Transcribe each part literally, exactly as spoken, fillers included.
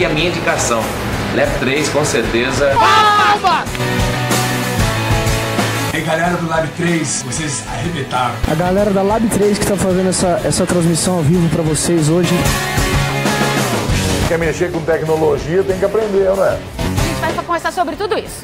minha indicação. Lab três, com certeza. Palmas! E aí, galera do Lab três, vocês arrebentaram. A galera da Lab três que está fazendo essa, essa transmissão ao vivo para vocês hoje. Quer mexer com tecnologia tem que aprender, não é? A gente vai conversar sobre tudo isso.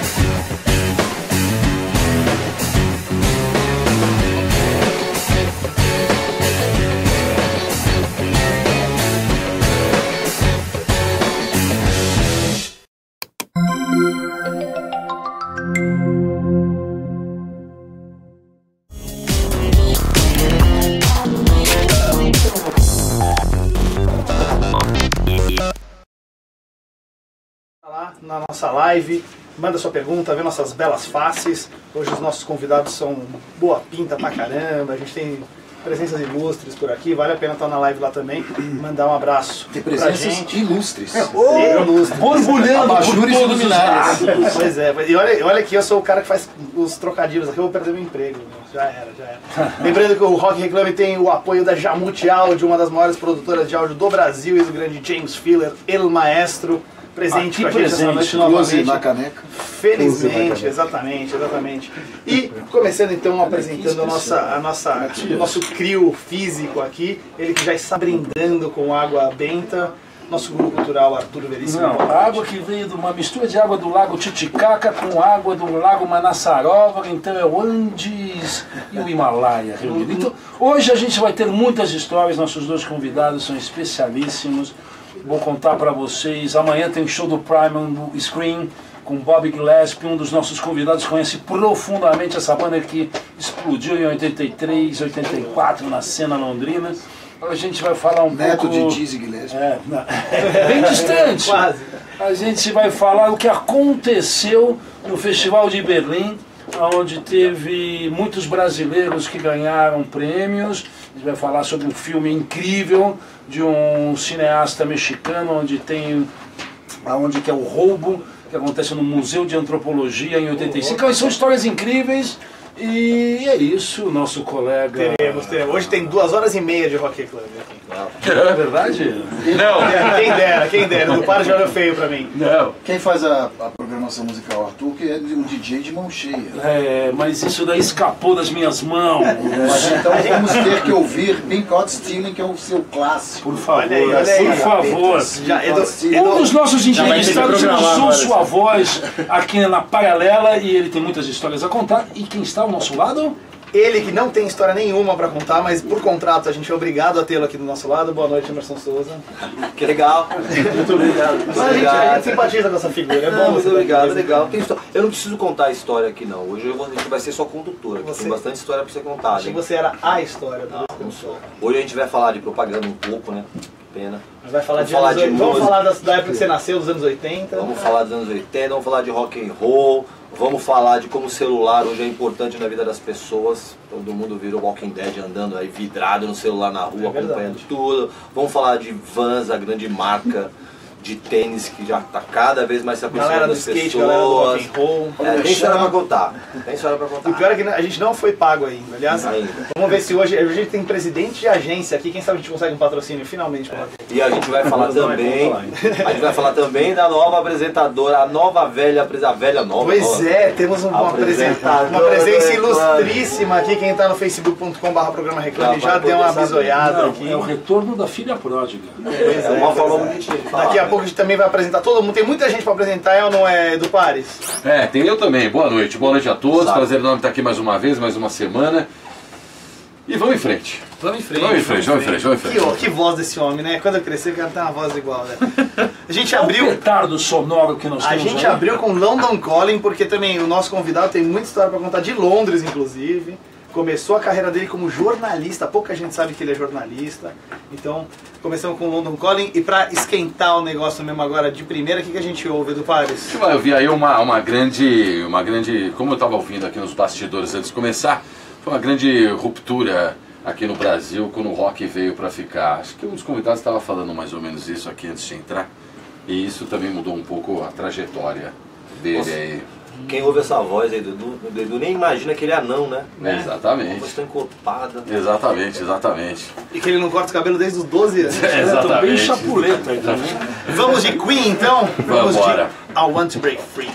Lá na nossa live, manda sua pergunta, vê nossas belas faces. Hoje os nossos convidados são boa pinta pra caramba, a gente tem presenças ilustres por aqui, vale a pena estar na live lá também, mandar um abraço tem pra presenças gente. ilustres. É, oh, ilustres. Borbulhando, abajures iluminados. Pois é, e olha, olha aqui, eu sou o cara que faz os trocadilhos aqui, eu vou perder meu emprego. Já era, já era. Lembrando que o Rock Reclame tem o apoio da Jamute Áudio, uma das maiores produtoras de áudio do Brasil, e do grande James Filler, El Maestro, presente com a gente essa noite novamente. Na caneca. Felizmente, exatamente, exatamente. E começando então apresentando a nossa, a nossa, o nosso crio físico aqui, ele que já está brindando com água benta, nosso guru cultural Arthur Veríssimo. Não, a água que veio de uma mistura de água do lago Titicaca com água do lago Manassarova, então é o Andes e o Himalaia reunido. Então, hoje a gente vai ter muitas histórias, nossos dois convidados são especialíssimos. Vou contar para vocês, amanhã tem show do Primal no Screen com Bob Gillespie, um dos nossos convidados conhece profundamente essa banda que explodiu em oitenta e três, oitenta e quatro na cena londrina. A gente vai falar um Neto pouco... Neto de Dizzy Gillespie. É, bem distante. Quase. A gente vai falar o que aconteceu no Festival de Berlim, onde teve muitos brasileiros que ganharam prêmios. A gente vai falar sobre um filme incrível de um cineasta mexicano, onde tem, onde que é o roubo, que acontece no Museu de Antropologia em oitenta e cinco. Então, são histórias incríveis. E é isso, nosso colega... Teremos, teremos. Hoje tem duas horas e meia de Rock Club aqui. É verdade? Não! Quem dera, quem dera. Não para de olhar feio pra mim. Não. Quem faz a, a programação musical, Arthur, que é um D J de mão cheia. É, mas isso daí escapou das minhas mãos. Mas então vamos ter que ouvir Pink Caught Stealing, que é o seu clássico. Por favor, Olha aí, olha aí, por favor. Já, Edu, Um dos nossos entrevistados lançou agora, sua voz aqui na Paralela e ele tem muitas histórias a contar. E quem está ao nosso lado? Ele que não tem história nenhuma pra contar, mas por contrato a gente é obrigado a tê-lo aqui do nosso lado. Boa noite, Emerson Souza. Que legal. Muito obrigado. Mas a gente, a gente simpatiza com essa figura, é bom. Não, muito você obrigado, tá legal. Tem histó- Eu não preciso contar a história aqui não. Hoje eu vou, a gente vai ser só condutora, que Você- tem bastante história pra ser contada. Achei hein? que você era a história. Não, não sou. Hoje a gente vai falar de propaganda um pouco, né? Pena. Mas vai falar Vamos de, falar anos, de vamos música. falar da, da época que você nasceu, dos anos oitenta. Vamos falar dos anos oitenta, vamos falar de rock and roll, vamos falar de como o celular hoje é importante na vida das pessoas. Todo mundo virou Walking Dead andando aí vidrado no celular na rua, É acompanhando tudo. Vamos falar de Vans, a grande marca de tênis que já está cada vez mais se Galera aproximando do das skate, pessoas. galera do rock and roll. É, tem história pra contar. Tem história pra contar. E o pior é que a gente não foi pago ainda. Aliás, Ainda. vamos ver se hoje a gente tem presidente de agência aqui. Quem sabe a gente consegue um patrocínio finalmente. Pra... E a gente vai falar Mas não é também, bom falar, a gente vai falar também da nova apresentadora, a nova velha, a velha nova. Pois nova. é, temos um- uma, presen Apresentadora uma presença do Reclame. ilustríssima aqui. Quem está no facebook ponto com barra programa Reclame Já já vai deu uma poder saber. bisoiada Não, aqui. é o retorno da filha pródiga. É uma forma bonitinha de falar. Daqui a né? pouco a gente também vai apresentar todo mundo. Tem muita gente para apresentar, é ou não é, Edu Pares? É, tem eu também. Boa noite. Boa noite a todos. Sabe. Prazer enorme estar aqui mais uma vez, mais uma semana. E vamos em frente. Vamos em frente. Vamos em frente, vamos em frente, vamos em frente. Que, ó, que voz desse homem, né? Quando eu crescer, eu quero ter uma voz igual, né? A gente abriu... O petardo sonoro que nós A temos gente aí. abriu com London Calling, porque também o nosso convidado tem muita história para contar, de Londres, inclusive. Começou a carreira dele como jornalista, pouca gente sabe que ele é jornalista. Então, começamos com London Calling. E para esquentar o negócio mesmo agora de primeira, o que, que a gente ouve, Edu Pares? A gente vai ouvir aí uma, uma grande, uma grande, como eu estava ouvindo aqui nos bastidores antes de começar, foi uma grande ruptura aqui no Brasil quando o rock veio para ficar. Acho que um dos convidados estava falando mais ou menos isso aqui antes de entrar. E isso também mudou um pouco a trajetória dele aí. Quem ouve essa voz aí do Edu, o Edu nem imagina que ele é anão, né? É. Exatamente. Uma voz tão encorpada. Exatamente, exatamente. E que ele não corta o cabelo desde os doze anos. É, exatamente. Bem chapuleta aí também. Vamos de Queen, então? Vamos Vambora. de I Want to Break Free.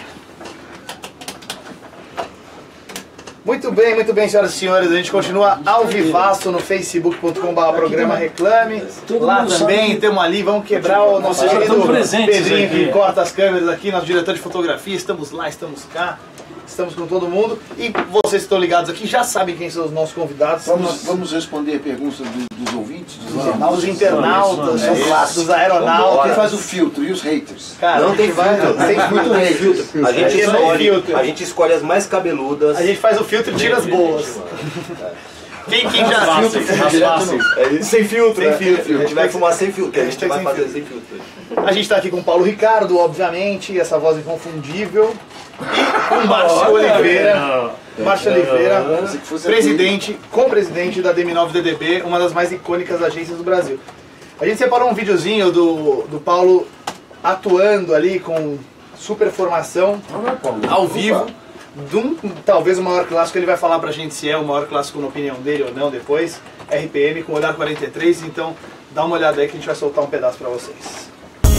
Muito bem, muito bem, senhoras e senhores. A gente continua ao vivaço no facebook ponto com barra programa Reclame. Todo Lá mundo também, sabe. estamos ali, vamos quebrar o nosso Vocês já querido estão presentes Pedrinho aqui. que corta as câmeras aqui, nosso diretor de fotografia. Estamos lá, estamos cá, estamos com todo mundo. E vocês que estão ligados aqui já sabem quem são os nossos convidados. Vamos, Nós- vamos responder perguntas do- dos ouvintes, dos Os internautas. internautas, É os isso. clássicos, dos Quem aeronautas. faz o filtro e os haters? Cara, Não a gente tem vai- filtro. tem Muito haters. A gente, Aqui não é escolhe, filtro. a gente escolhe as mais cabeludas. A gente faz o filtro e tira as boas. Quem, quem já Filtro, filtro direto no- É isso. sem filtro, Sem né? filtro. A gente vai fumar sem filtro. A gente Tem vai sem fazer filtro. sem filtro. A gente está aqui com o Paulo Ricardo, obviamente, essa voz inconfundível. E com o Márcio Oliveira. Márcio Oliveira, Pensei que fosse presidente, co-presidente da D M nove D D B, uma das mais icônicas agências do Brasil. A gente separou um videozinho do, do Paulo atuando ali com super formação, ao vivo, de um, talvez o maior clássico. Ele vai falar pra gente se é o maior clássico na opinião dele ou não depois. R P M com Olhar quarenta e três, então dá uma olhada aí que a gente vai soltar um pedaço pra vocês.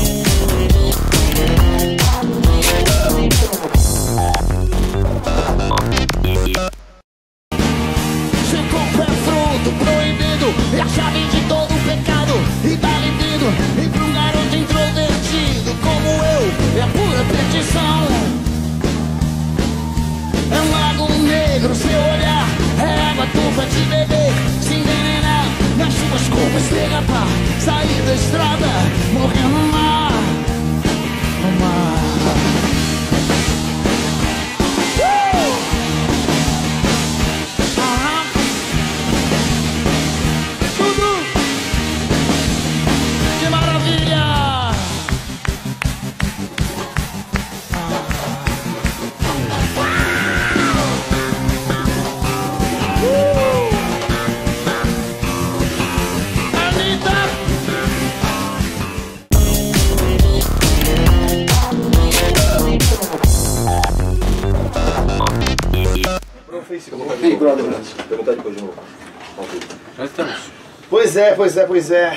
Seu corpo é fruto proibido, é a chave de todo pecado. E tá libido, e pra um garoto introvertido como eu, é pura petição. É um lago negro, seu olhar é água turva de beber, se envenenar nas suas curvas, derrapar, sair da estrada, morrer no mar, no mar. Que maravilha! Anitta! Pro Facebook. Big Brother Brasil. Perguntar depois de novo. Já estamos. Pois é, pois é, pois é.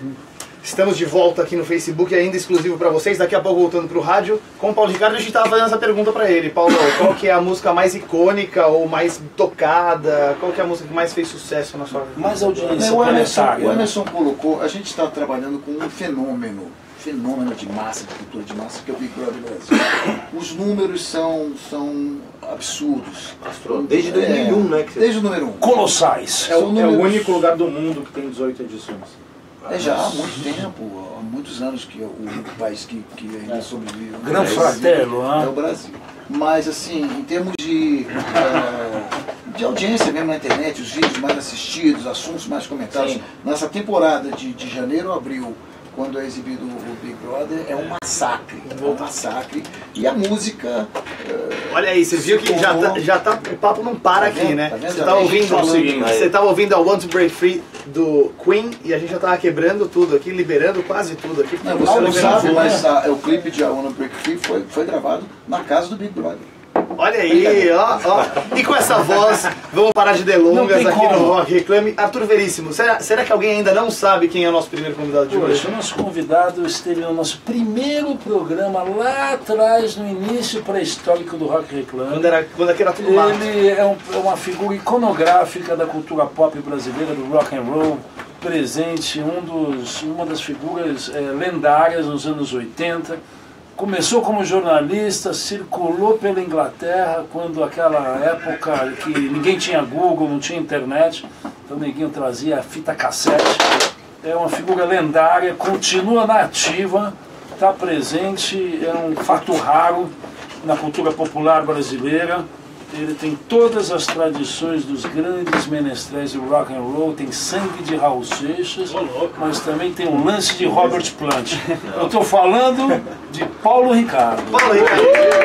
Estamos de volta aqui no Facebook, ainda exclusivo pra vocês. Daqui a pouco voltando pro rádio. Com o Paulo Ricardo, a gente tava fazendo essa pergunta pra ele. Paulo, qual que é a música mais icônica ou mais tocada? Qual que é a música que mais fez sucesso na sua vida? Mais audiência O Emerson, planetária. o né? Emerson colocou, a gente está trabalhando com um fenômeno, fenômeno de massa, de cultura de massa, que é o Big Brother Brasil. Os números são, são absurdos. Desde dois mil e um, É, né? Que você... Desde o número um. Colossais. É o, São é o números- único lugar do mundo que tem dezoito edições. É já há muito tempo, há muitos anos que é o único país que, que ainda sobrevive. Gran É o Fratello, Brasil. né? É o Brasil. Mas assim, em termos de, eh, de audiência mesmo na internet, os vídeos mais assistidos, assuntos mais comentados, Sim. nessa temporada de, de janeiro a abril, quando é exibido o Big Brother, é um massacre, é um massacre. E a música... Olha aí, você viu que já tá, já tá, o papo não para Tá aqui, vendo? né? Tá vendo? Você tá A gente ouvindo, falando você tava ouvindo a Want to Break Free do Queen e a gente já tava quebrando tudo aqui, liberando quase tudo aqui. Não, porque você não liberou sabe, tudo, mas né? a- o clipe de I Wanna Break Free foi, foi gravado na casa do Big Brother. Olha aí, ó, ó. E com essa voz, vamos parar de Não delongas tem aqui como. no Rock Reclame. Arthur Veríssimo, será, será que alguém ainda não sabe quem é o nosso primeiro convidado de hoje? Poxa, o nosso convidado esteve no nosso primeiro programa lá atrás, no início pré-histórico do Rock Reclame. Quando, era, quando aqui era tudo mato. Ele é, um- é uma figura iconográfica da cultura pop brasileira, do rock and roll, presente, um dos, uma das figuras eh, lendárias nos anos oitenta. Começou como jornalista, circulou pela Inglaterra, quando aquela época que ninguém tinha Google, não tinha internet, então ninguém trazia a fita cassete. É uma figura lendária, continua na ativa, está presente, é um fato raro na cultura popular brasileira. Ele tem todas as tradições dos grandes menestréis do rock and roll, tem sangue de Raul Seixas, mas também tem um lance de Robert Plant. Eu estou falando de Paulo Ricardo. Paulo Ricardo.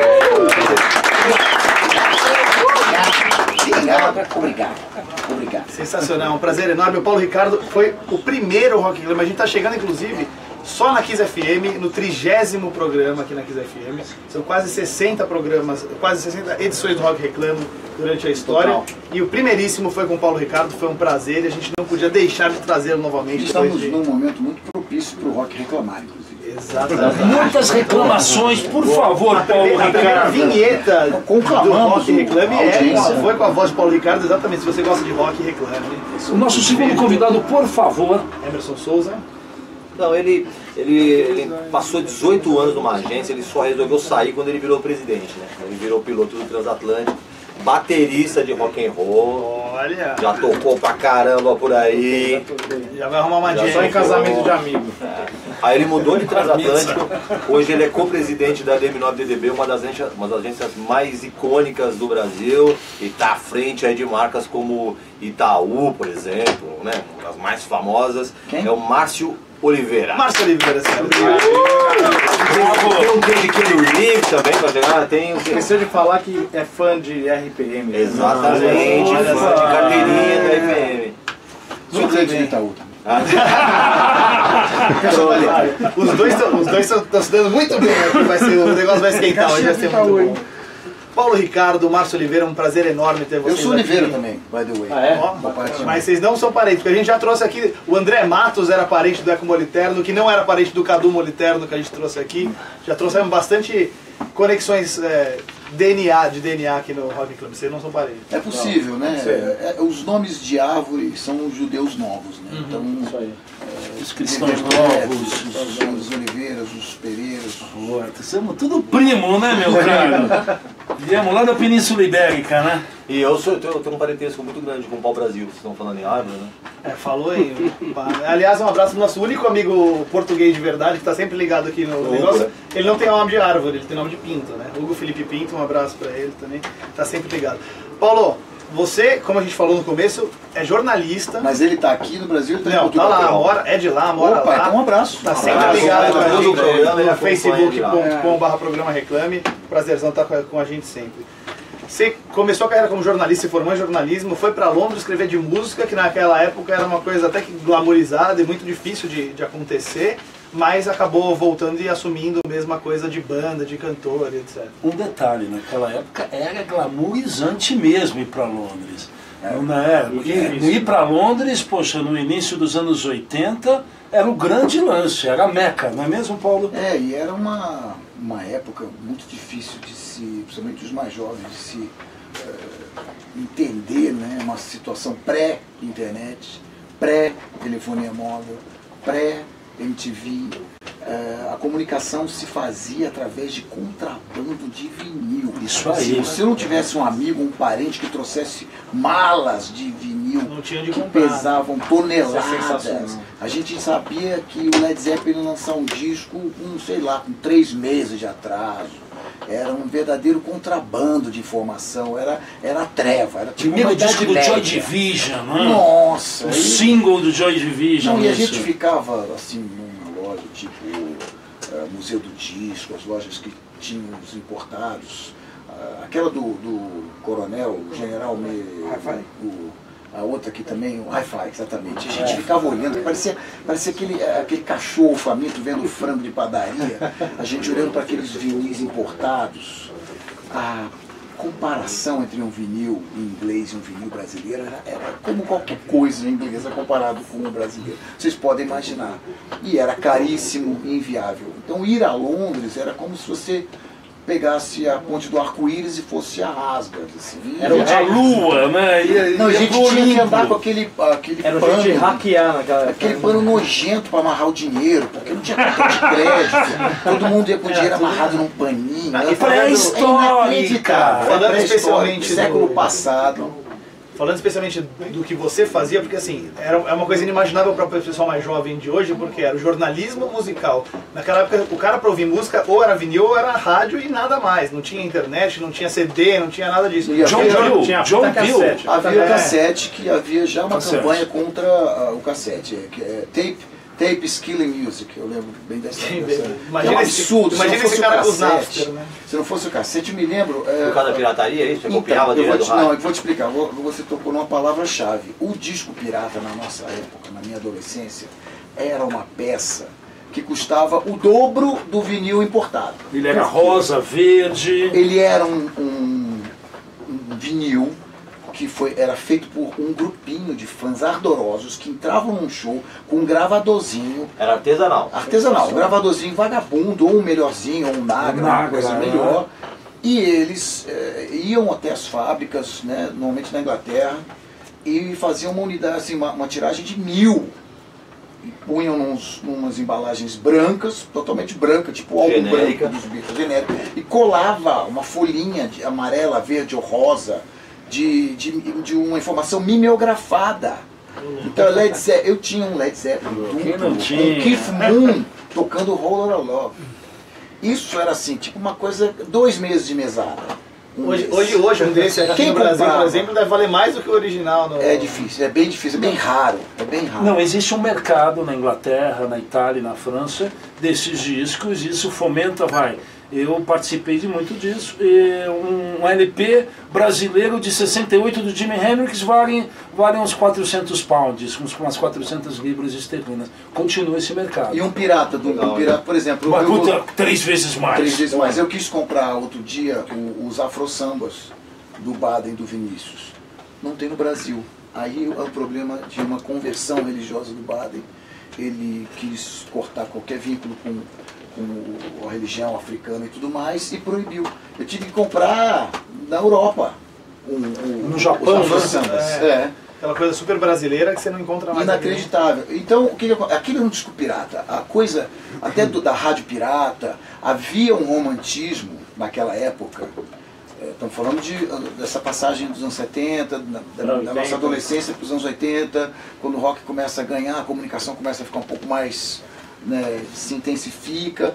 Obrigado, obrigado, obrigado. Sensacional, um prazer enorme. O Paulo Ricardo foi o primeiro Rock Reclame. A gente tá chegando, inclusive, só na Kiss F M, no trigésimo programa aqui na Kiss F M. São quase sessenta programas, quase sessenta edições do Rock Reclamo durante a história. Total. E o primeiríssimo foi com o Paulo Ricardo, foi um prazer e a gente não podia deixar de trazê-lo novamente. Estamos de... num momento muito propício para o rock reclamar, inclusive. Exatamente. Muitas reclamações, por favor, Paulo a primeira Ricardo. vinheta do Rock Reclame é, foi com a voz de Paulo Ricardo, exatamente. Se você gosta de rock, reclame. O nosso segundo convidado, por favor. Emerson Souza. Não, ele, ele, ele passou dezoito anos numa agência, ele só resolveu sair quando ele virou presidente, né? Ele virou piloto do Transatlântico, baterista de rock and roll. Olha! Já tocou pra caramba por aí. Já vai arrumar uma dia só em casamento de amigo. É. Aí ele mudou de Transatlântico, hoje ele é co-presidente da D M nove D D B, uma das, agências, uma das agências mais icônicas do Brasil, e tá à frente aí de marcas como Itaú, por exemplo, né? Uma das mais famosas. Quem? É o Márcio Oliveira. Márcio Oliveira, sim. Uh! Tem um quê de Keanu Reeves também pra chegar? Tem um... Esqueceu de falar que é fã de R P M. Exatamente, fã de carteirinha da R P M. Muito bem de Itaú. Os dois estão se dando muito bem aqui, vai ser, o negócio vai esquentar, hoje vai ser muito bom. Paulo Ricardo, Márcio Oliveira, um prazer enorme ter vocês. Eu sou aqui. Oliveira também, by the way. Ah, é? Mas vocês não são parentes, porque a gente já trouxe aqui, o André Matos era parente do Eco Moliterno, que não era parente do Cadu Moliterno, que a gente trouxe aqui. Já trouxemos bastante conexões é, D N A, de D N A aqui no Rock Club, vocês não são parentes. É possível, não. né? É, é, os nomes de árvore são os judeus novos, né? Uhum. Então, isso aí. É, os cristãos novos, os, os Oliveiras, os Pereiras. Somos tudo primo, né, meu cara? Viemos lá da Península Ibérica, né? E eu, sou, eu, tenho, eu tenho um parentesco muito grande com o Pau Brasil, vocês estão falando em árvore, né? É, falou aí. Aliás, um abraço pro nosso único amigo português de verdade, que está sempre ligado aqui no negócio. Hugo, né? Ele não tem nome de árvore, ele tem nome de Pinto, né? Hugo Felipe Pinto, um abraço para ele também, tá sempre ligado. Paulo, você, como a gente falou no começo, é jornalista. Mas ele tá aqui no Brasil, tá Não, tá lá, mora, é de lá, mora Opa, lá. Então um abraço. Tá sempre um ligado com a gente, programa, é facebook ponto com barra programa reclame. Prazerzão estar com a gente sempre. Você começou a carreira como jornalista, se formou em jornalismo, foi para Londres escrever de música, que naquela época era uma coisa até que glamourizada e muito difícil de, de acontecer, mas acabou voltando e assumindo a mesma coisa de banda, de cantor, etcétera. Um detalhe, naquela época era glamourizante mesmo ir para Londres. É, não é? Ir, ir para Londres, poxa, no início dos anos oitenta, era o grande lance, era a Meca, não é mesmo, Paulo? É, e era uma, uma época muito difícil de se, principalmente os mais jovens, de se uh, entender, né? Uma situação pré-internet, pré-telefonia móvel, pré-M T V. Uh, a comunicação se fazia através de contrabando de vinil. Isso aí. Se você não tivesse um amigo, um parente que trouxesse malas de vinil não tinha de que comprar, pesavam toneladas, é a gente sabia que o Led Zeppelin ia lançar um disco com, sei lá, com três meses de atraso. Era um verdadeiro contrabando de informação, era, era treva, era tipo primeiro uma disco do média. Joy Division, né? Nossa! O e... single do Joy Division. Não, e a isso. gente ficava assim numa loja tipo uh, Museu do Disco, as lojas que tinham os importados, uh, aquela do, do Coronel, o General Me, o, a outra aqui também, o Hi-Fi, exatamente. A gente é. ficava olhando, parecia, parecia aquele, aquele cachorro faminto vendo o frango de padaria, a gente olhando para aqueles vinis importados. A comparação entre um vinil em inglês e um vinil brasileiro era, era como qualquer coisa em inglês comparado com um brasileiro. Vocês podem imaginar. E era caríssimo e inviável. Então ir a Londres era como se você pegasse a ponte do arco-íris e fosse a Asgard, assim. Era a lua, né? E, não, a gente tinha que andar com aquele, aquele era pano, de hackear naquela aquele pano nojento para amarrar o dinheiro, porque não tinha cartão de crédito, todo mundo ia com o dinheiro amarrado num paninho. E pré-histórica! Falando especialmente século passado. Falando especialmente do que você fazia, porque assim, era, é uma coisa inimaginável para o pessoal mais jovem de hoje, porque era o jornalismo musical. Naquela época, o cara para ouvir música ou era vinil ou era rádio e nada mais. Não tinha internet, não tinha C D, não tinha nada disso. John Bill, tinha John Bill. Havia é. cassete, que havia já uma cassete. campanha contra uh, o cassete, que é tape. Tape Skilling Music, eu lembro bem dessa. Sim, dessa imagina é um esse, absurdo. imagina se não esse fosse cara o com os cassete, Napster, né? Se não fosse o cassete, eu me lembro. É... Por causa da pirataria, é isso? Você então, copiava eu vou direto te, do rádio? Não, eu vou te explicar. Você tocou numa palavra-chave. O disco pirata, na nossa época, na minha adolescência, era uma peça que custava o dobro do vinil importado. Ele era rosa, verde. Ele era um, um, um vinil que foi, era feito por um grupinho de fãs ardorosos que entravam num show com um gravadorzinho. Era artesanal. Artesanal, um gravadorzinho vagabundo, ou um melhorzinho, ou um Nagra, Um uma Nagra, coisa né? melhor. E eles eh, iam até as fábricas, né, normalmente na Inglaterra, e faziam uma unidade, assim, uma, uma tiragem de mil. E punham nos, umas embalagens brancas, totalmente branca, tipo o álbum Genérica. branco dos Beatles, genérico, e colava uma folhinha de amarela, verde ou rosa, de, de, de uma informação mimeografada. Então, Led Zeppelin, eu tinha um Led Zeppelin Quem não duplo, tinha? um Keith Moon tocando Whole Lotta Love. Isso era assim, tipo uma coisa, dois meses de mesada. Um Hoje, mês. hoje, hoje, um desse aqui Quem no Brasil, comprava? por exemplo, deve valer mais do que o original. No... É difícil, é bem difícil, é bem raro, é bem raro. Não, existe um mercado na Inglaterra, na Itália e na França desses discos, e isso fomenta, vai. Eu participei de muito disso. E um L P brasileiro de sessenta e oito do Jimi Hendrix vale, vale uns quatrocentos pounds, uns, umas quatrocentas libras esterlinas. Continua esse mercado. E um pirata, do, um pirata, por exemplo... Uma eu- puta, três vezes mais. Três vezes mais. Eu quis comprar outro dia o- os afro-sambas do Baden e do Vinícius. Não tem no Brasil. Aí é o problema de uma conversão religiosa do Baden. Ele quis cortar qualquer vínculo com, com a religião africana e tudo mais e proibiu. Eu tive que comprar na Europa. Um, um, No Japão, os afro-sambas. É. É. Aquela coisa super brasileira que você não encontra mais. Inacreditável. Então, o que, que acon- aquilo é um disco pirata. A coisa, até do- da rádio pirata, havia um romantismo naquela época. É, estamos falando de, dessa passagem dos anos setenta, da, da- da nossa adolescência para os anos oitenta, quando o rock começa a ganhar, a comunicação começa a ficar um pouco mais, né, se intensifica,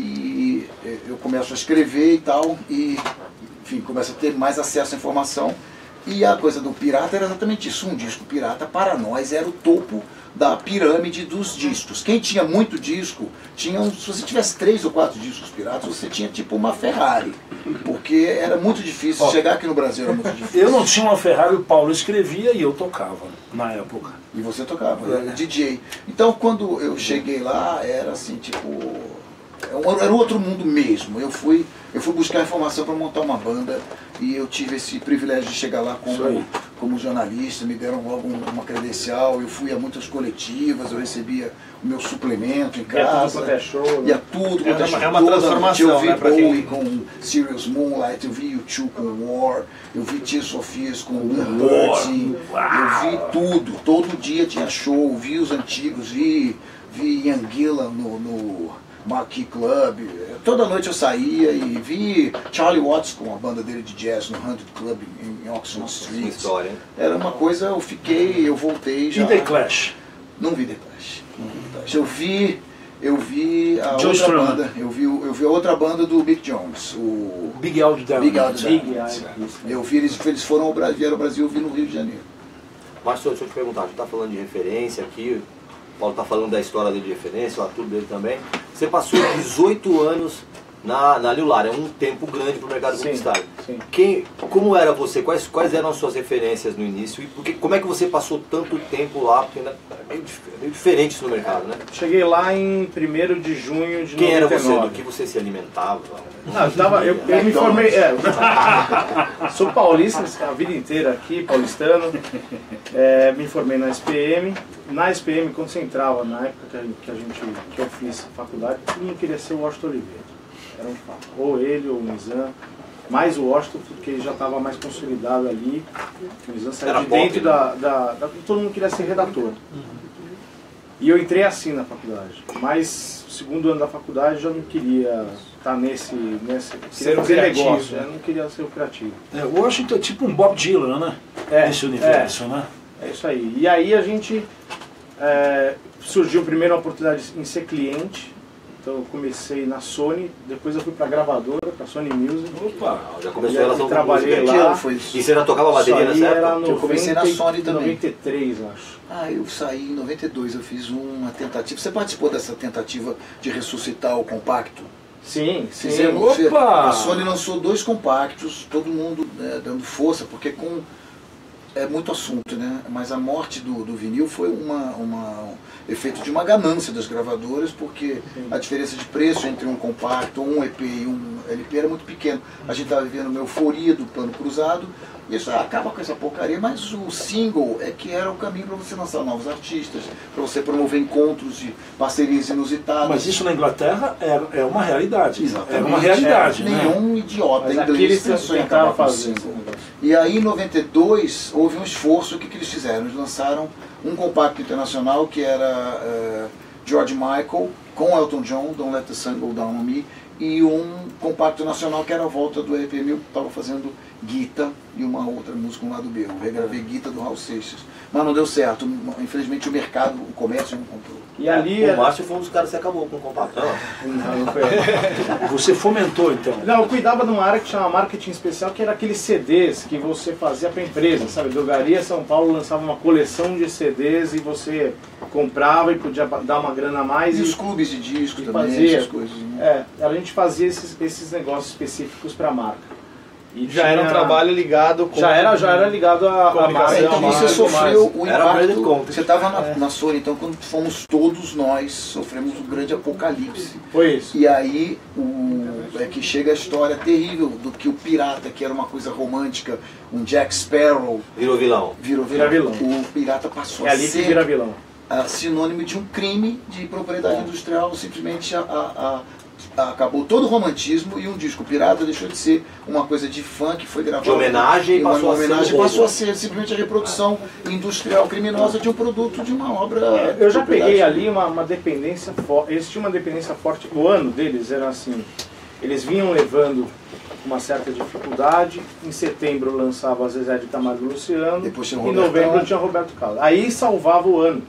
e é, eu começo a escrever e tal, e enfim, começo a ter mais acesso à informação. E a coisa do pirata era exatamente isso. Um disco pirata, para nós, era o topo da pirâmide dos discos. Quem tinha muito disco, tinha um, se você tivesse três ou quatro discos piratas, você tinha tipo uma Ferrari. Porque era muito difícil, Ó, chegar aqui no Brasil era muito difícil. Eu não tinha uma Ferrari, o Paulo escrevia e eu tocava na época. E você tocava, era D J. Então quando eu cheguei lá, era assim, tipo... Era um outro mundo mesmo. Eu fui, eu fui buscar informação para montar uma banda e eu tive esse privilégio de chegar lá como, como jornalista, me deram logo uma credencial, eu fui a muitas coletivas, eu recebia o meu suplemento em casa. Ia tudo quanto é show, né? Ia tudo quanto É é uma- show. é uma Toda transformação, noite. Eu vi né, pra quem- Bowie com Serious Moonlight, eu vi U dois com War, eu vi Tia Sofias com The Hurting, eu vi tudo, todo dia tinha show, vi os antigos, vi, vi Ian Gillan no, no Marquee Club, toda noite eu saía e vi Charlie Watts com a banda dele de jazz no Hundred Club em, em Oxford Street. História, hein? Era uma coisa, eu fiquei, eu voltei já. E The Clash? Não vi The Clash. Não vi The Clash. Eu vi, eu vi a Joe outra Strummer. banda, eu vi, o- eu vi a outra banda do Mick Jones, o Big Al Diamond. Big Al Diamond. Big Al. Eu vi eles, eles foram ao Brasil, vieram ao Brasil, eu vi no Rio de Janeiro. Márcio, deixa eu te perguntar, a gente está falando de referência aqui, o Paulo está falando da história dele de referência, o Arthur dele também. Você passou dezoito anos na, na New Lara, é um tempo grande para o mercado Sim, publicitário. sim. Quem, como era você? Quais, quais eram as suas referências no início? E porque, como é que você passou tanto tempo lá? Porque ainda é meio, dif- é meio diferente isso no mercado, né? Cheguei lá em primeiro de junho de Quem era noventa e você? nove. Do que você se alimentava? Não, eu, tava, eu, eu me formei. É, sou paulista a vida inteira aqui, paulistano. É, me formei na S P M. Na S P M, quando você entrava, na época que a, que a gente que eu fiz faculdade, todo mundo queria ser o Washington Oliveira. Era um fato. Ou ele, ou o Nizam. Mais o Washington, porque ele já estava mais consolidado ali. O Nizam saiu Era de pop, dentro né? da, da, da. Todo mundo queria ser redator. E eu entrei assim na faculdade. Mas, segundo ano da faculdade, já não queria estar nesse. nesse Ser queria o fazer criativo, negócio, né? eu não queria ser o criativo. É, Washington é tipo um Bob Dylan, né? É, Nesse universo, né? É isso aí. E aí a gente. É, surgiu primeiro a oportunidade em ser cliente. Então eu comecei na Sony, depois eu fui pra gravadora, pra Sony Music. Opa! Já começou E a relação aí com trabalhei música. Que lá. ano foi isso? E você já tocava bateria Isso aí nessa era época? Eu comecei na noventa Sony também. noventa e três, acho. Ah, eu saí em noventa e dois, eu fiz uma tentativa. Você participou dessa tentativa de ressuscitar o compacto? Sim, sim. Fizemos. Opa! A Sony lançou dois compactos, todo mundo, né, dando força, porque com é muito assunto, né? Mas a morte do, do vinil foi uma, uma, um efeito de uma ganância das gravadoras, porque a diferença de preço entre um compacto, um E P e um L P era muito pequeno. A gente estava vivendo uma euforia do plano cruzado, e isso acaba com essa porcaria, mas o single é que era o caminho para você lançar novos artistas, para você promover encontros de parcerias inusitadas. Mas isso na Inglaterra é, é uma realidade. Exatamente. É uma realidade, é, né? Nenhum idiota Mas inglês aqui eles pensou em tentaram acabar com o fazer single. esse E aí em noventa e dois houve um esforço. O que, que eles fizeram? Eles lançaram um compacto internacional que era uh, George Michael com Elton John, Don't Let the Sun Go Down on Me, e um compacto nacional que era a volta do R P M, que estava fazendo Guita e uma outra música, um lado B. Eu regravei Guita do Raul Seixas. Mas não deu certo. Infelizmente o mercado, o comércio não comprou. E ali o era... Márcio foi um dos caras que acabou com o compacto. Não, não foi. Você fomentou, então? Não, eu cuidava de uma área que chama marketing especial, que era aqueles C Ds que você fazia para empresa, sabe? Drogaria São Paulo lançava uma coleção de C Ds e você comprava e podia dar uma grana a mais. E, e os clubes de disco e também, fazia, essas coisas. Né? É, a gente fazia esses, esses negócios específicos para a marca. E já tinha... era um trabalho ligado com... Já era, já era ligado a, a marca. Então você sofreu o impacto, você estava na, é. na Sony, então quando fomos todos nós, sofremos um grande apocalipse. Foi isso. E aí o, é que chega a história terrível do que o pirata, que era uma coisa romântica, um Jack Sparrow... Virou vilão. Virou vilão. Vira vilão. O pirata passou é a ali ser... que vira vilão. Uh, sinônimo de um crime de propriedade é. industrial, simplesmente a, a, a, acabou todo o romantismo e um disco pirata deixou de ser uma coisa de fã que foi gravado. De homenagem, uma passou, homenagem a ser passou a ser simplesmente a reprodução industrial criminosa de um produto, de uma obra. É, eu já peguei ali uma, uma dependência forte, eles tinham uma dependência forte, o ano deles era assim, eles vinham levando uma certa dificuldade, em setembro lançava Zezé de Camargo e Luciano, depois tinha em novembro tinha Roberto Carlos. Aí salvava o ano.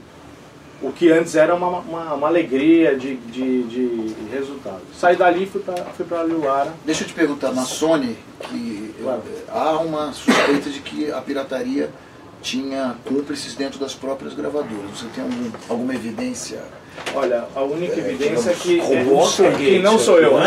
O que antes era uma, uma, uma alegria de, de, de resultado. Saí dali e fui para fui para Lilara. Deixa eu te perguntar, na Sony, que claro. há uma suspeita de que a pirataria tinha cúmplices dentro das próprias gravadoras. Você tem algum, alguma evidência? Olha, a única é, evidência digamos, é que, é, que não sou eu.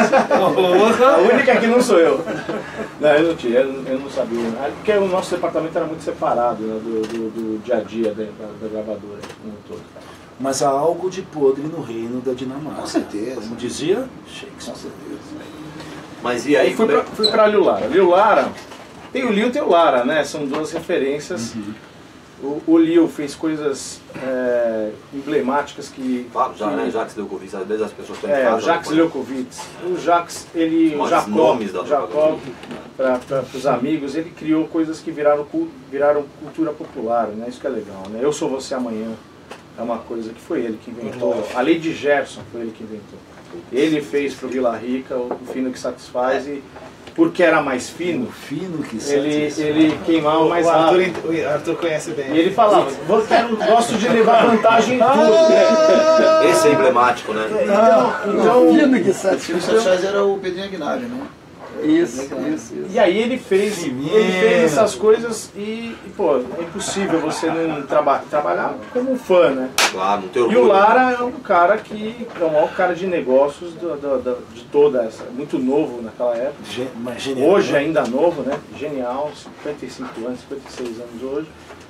A única que não sou eu. Não, eu não tinha, eu, eu não sabia. Porque o nosso departamento era muito separado, né, do, do, do dia a dia da, da gravadora como um todo. Mas há algo de podre no reino da Dinamarca. Com certeza. Como dizia Shakespeare. Com certeza. Mas e aí? Aí fui pra, fui pra Liu Lara. Liu Lara, tem o Liu e tem o Lara, né? São duas referências. Uhum. O, o Liu fez coisas é, emblemáticas que... Fala, já, que, né? Jacques Leucovitz, às vezes as pessoas estão É, em casa, o Jacques Leucovitz. O Jacques, ele... O Jacob, nomes da Jacob para os amigos, ele criou coisas que viraram, viraram cultura popular, né? Isso que é legal, né? Eu Sou Você Amanhã é uma coisa que foi ele que inventou. A Lei de Gerson foi ele que inventou. Ele fez pro Vila Rica o Fino que Satisfaz e... Porque era mais fino, fino que ele, ele queimava mais o Arthur, rápido. O Arthur conhece bem. E ele falava, eu quero, gosto de levar vantagem em tudo. Esse é emblemático, né? Então, então, Fino que Satisfaz era o Pedrinho Aguinaldo, né? Isso, isso, isso. E aí ele fez, ele fez essas coisas e, e, pô, é impossível você não traba trabalhar como um fã, né? Claro, não tem orgulho. E o Lara é um cara que é o maior cara de negócios do, do, do, de toda essa, muito novo naquela época. Genial, hoje né? ainda novo, né? Genial, cinquenta e cinco anos, cinquenta e seis anos hoje.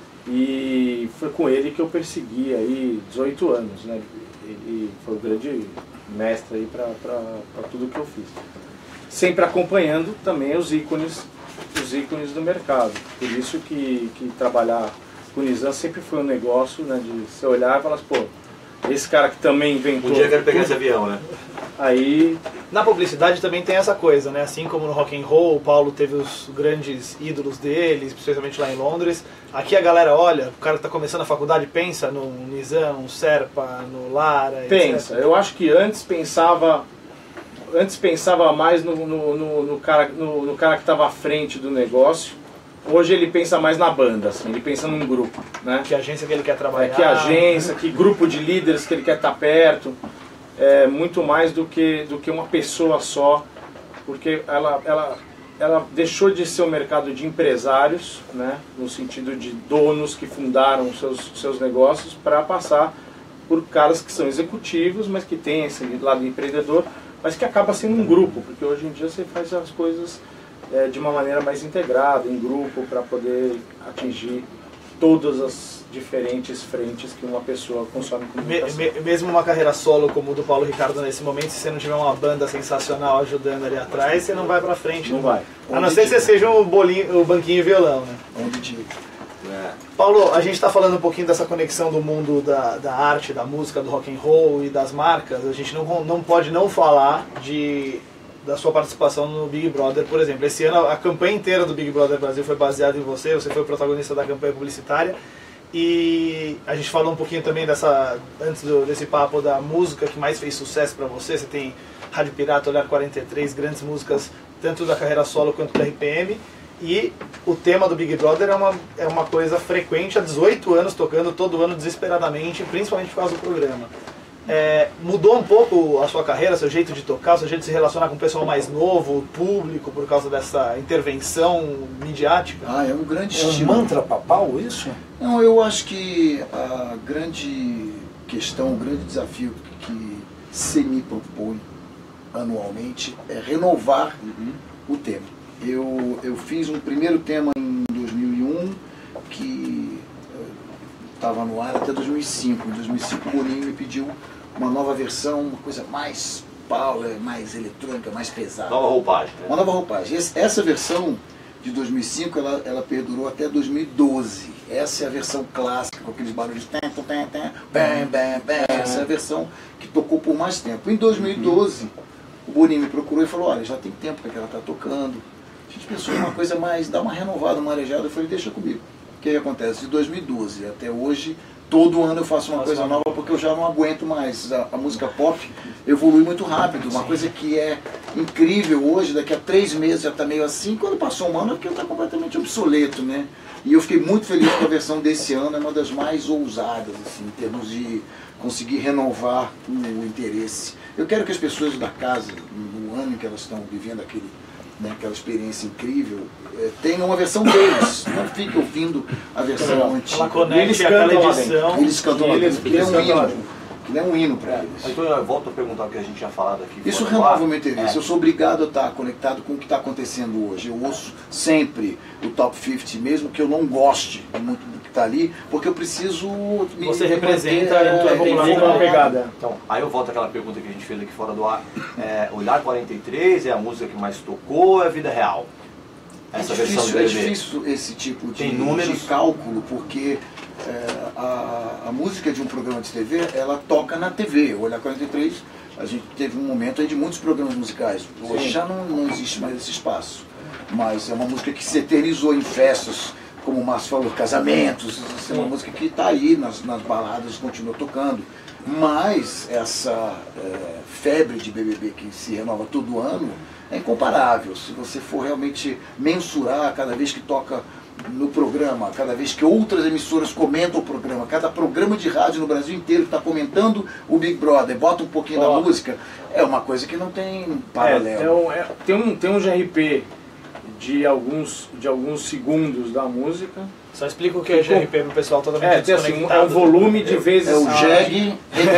E foi com ele que eu persegui aí dezoito anos, né? Ele foi o grande mestre aí para tudo que eu fiz. Sempre acompanhando também os ícones, os ícones do mercado. Por isso que, que trabalhar com o Nizam sempre foi um negócio, né, de você olhar e falar assim, pô, esse cara que também inventou... Um dia eu quero pegar esse avião, né? Aí... Na publicidade também tem essa coisa, né? Assim como no rock and roll, o Paulo teve os grandes ídolos dele, especialmente lá em Londres. Aqui a galera olha, o cara que está começando a faculdade pensa no Nizam, no Serpa, no Lara... Pensa. etcétera. Eu acho que antes pensava... Antes pensava mais no, no, no, no, cara, no, no cara que estava à frente do negócio. Hoje ele pensa mais na banda, assim, ele pensa num grupo, né? Que agência que ele quer trabalhar. É, que agência, que grupo de líderes que ele quer estar perto. É, muito mais do que, do que uma pessoa só, porque ela, ela, ela deixou de ser um mercado de empresários, né? No sentido de donos que fundaram seus, seus negócios, para passar por caras que são executivos, mas que têm esse lado empreendedor, mas que acaba sendo um grupo, porque hoje em dia você faz as coisas é, de uma maneira mais integrada, em grupo, para poder atingir todas as diferentes frentes que uma pessoa consome comunicação. Me, me, mesmo uma carreira solo como o do Paulo Ricardo nesse momento, se você não tiver uma banda sensacional ajudando ali atrás, você não vai pra frente. Não né? vai. A não ser que você seja o, bolinho, o banquinho e violão, né? Onde digo. É. Paulo, a gente está falando um pouquinho dessa conexão do mundo da, da arte, da música, do rock and roll e das marcas. A gente não, não pode não falar de, da sua participação no Big Brother, por exemplo. Esse ano a campanha inteira do Big Brother Brasil foi baseada em você, você foi o protagonista da campanha publicitária. E a gente falou um pouquinho também dessa, antes do, desse papo da música que mais fez sucesso para você. Você tem Rádio Pirata, Olhar quarenta e três, grandes músicas, tanto da carreira solo quanto da R P M. E o tema do Big Brother é uma, é uma coisa frequente, há dezoito anos tocando todo ano desesperadamente, principalmente por causa do programa. É, mudou um pouco a sua carreira, seu jeito de tocar, seu jeito de se relacionar com o pessoal mais novo, o público, por causa dessa intervenção midiática? Ah, é um grande É um estímulo. mantra papal isso? Não, eu acho que a grande questão, o grande desafio que se me propõe anualmente é renovar uhum. o tema. Eu, eu fiz um primeiro tema em dois mil e um que estava no ar até dois mil e cinco. Em dois mil e cinco o Boninho me pediu uma nova versão, uma coisa mais power, mais eletrônica, mais pesada. Nova roupagem. Né? Uma nova roupagem. Essa versão de dois mil e cinco ela, ela perdurou até dois mil e doze. Essa é a versão clássica, com aqueles barulhos. Bam, bam, bam. Essa é a versão que tocou por mais tempo. Em dois mil e doze, o Boninho me procurou e falou: olha, já tem tempo que ela está tocando. A gente pensou em uma coisa mais, dar uma renovada, uma arejada. Eu falei: deixa comigo. O que, que acontece? De dois mil e doze até hoje, todo ano eu faço uma coisa nova porque eu já não aguento mais. A, a música pop evolui muito rápido. Uma coisa que é incrível hoje, daqui a três meses já está meio assim. Quando passou um ano é porque está completamente obsoleto, né? E eu fiquei muito feliz que a versão desse ano é uma das mais ousadas, assim, em termos de conseguir renovar o interesse. Eu quero que as pessoas da casa, no ano em que elas estão vivendo aquele, né, aquela experiência incrível, é, tenham uma versão deles. Não fique ouvindo a versão Ela antiga. conecte Eles aquela cantam lá edição. dentro. Eles cantam lá Eles- dentro, porque é eles um cantam lá hino. Ele é um hino para eles. Então eu volto a perguntar o que a gente tinha falado aqui. Isso fora do renova ar. o meu interesse. É. Eu sou obrigado a estar conectado com o que está acontecendo hoje. Eu ouço sempre o Top cinquenta, mesmo que eu não goste muito do que está ali, porque eu preciso me Você me representa manter, a cultura é, popular. tem uma pegada. Então, aí eu volto àquela pergunta que a gente fez aqui fora do ar. É, Olhar quarenta e três é a música que mais tocou ou é a vida real? Essa é versão difícil, do é bebê. difícil esse tipo de, Tem números? de cálculo, porque é, a, a música de um programa de T V, ela toca na T V. O Olhar quarenta e três, a gente teve um momento aí de muitos programas musicais. Hoje já não, não existe mais esse espaço. Mas é uma música que se eternizou em festas, como o Márcio falou, casamentos. É uma música que está aí nas, nas baladas, continua tocando. Mas essa é, febre de B B B que se renova todo ano é incomparável. Se você for realmente mensurar cada vez que toca no programa, cada vez que outras emissoras comentam o programa, cada programa de rádio no Brasil inteiro está comentando o Big Brother, bota um pouquinho da música, é uma coisa que não tem paralelo. É, é um- é- tem, um, tem um G R P de alguns, de alguns segundos da música. Só explica o que é G R P pro pessoal totalmente É, tem assim, um, desconectado. é um volume de vezes... É o Ah, jegue,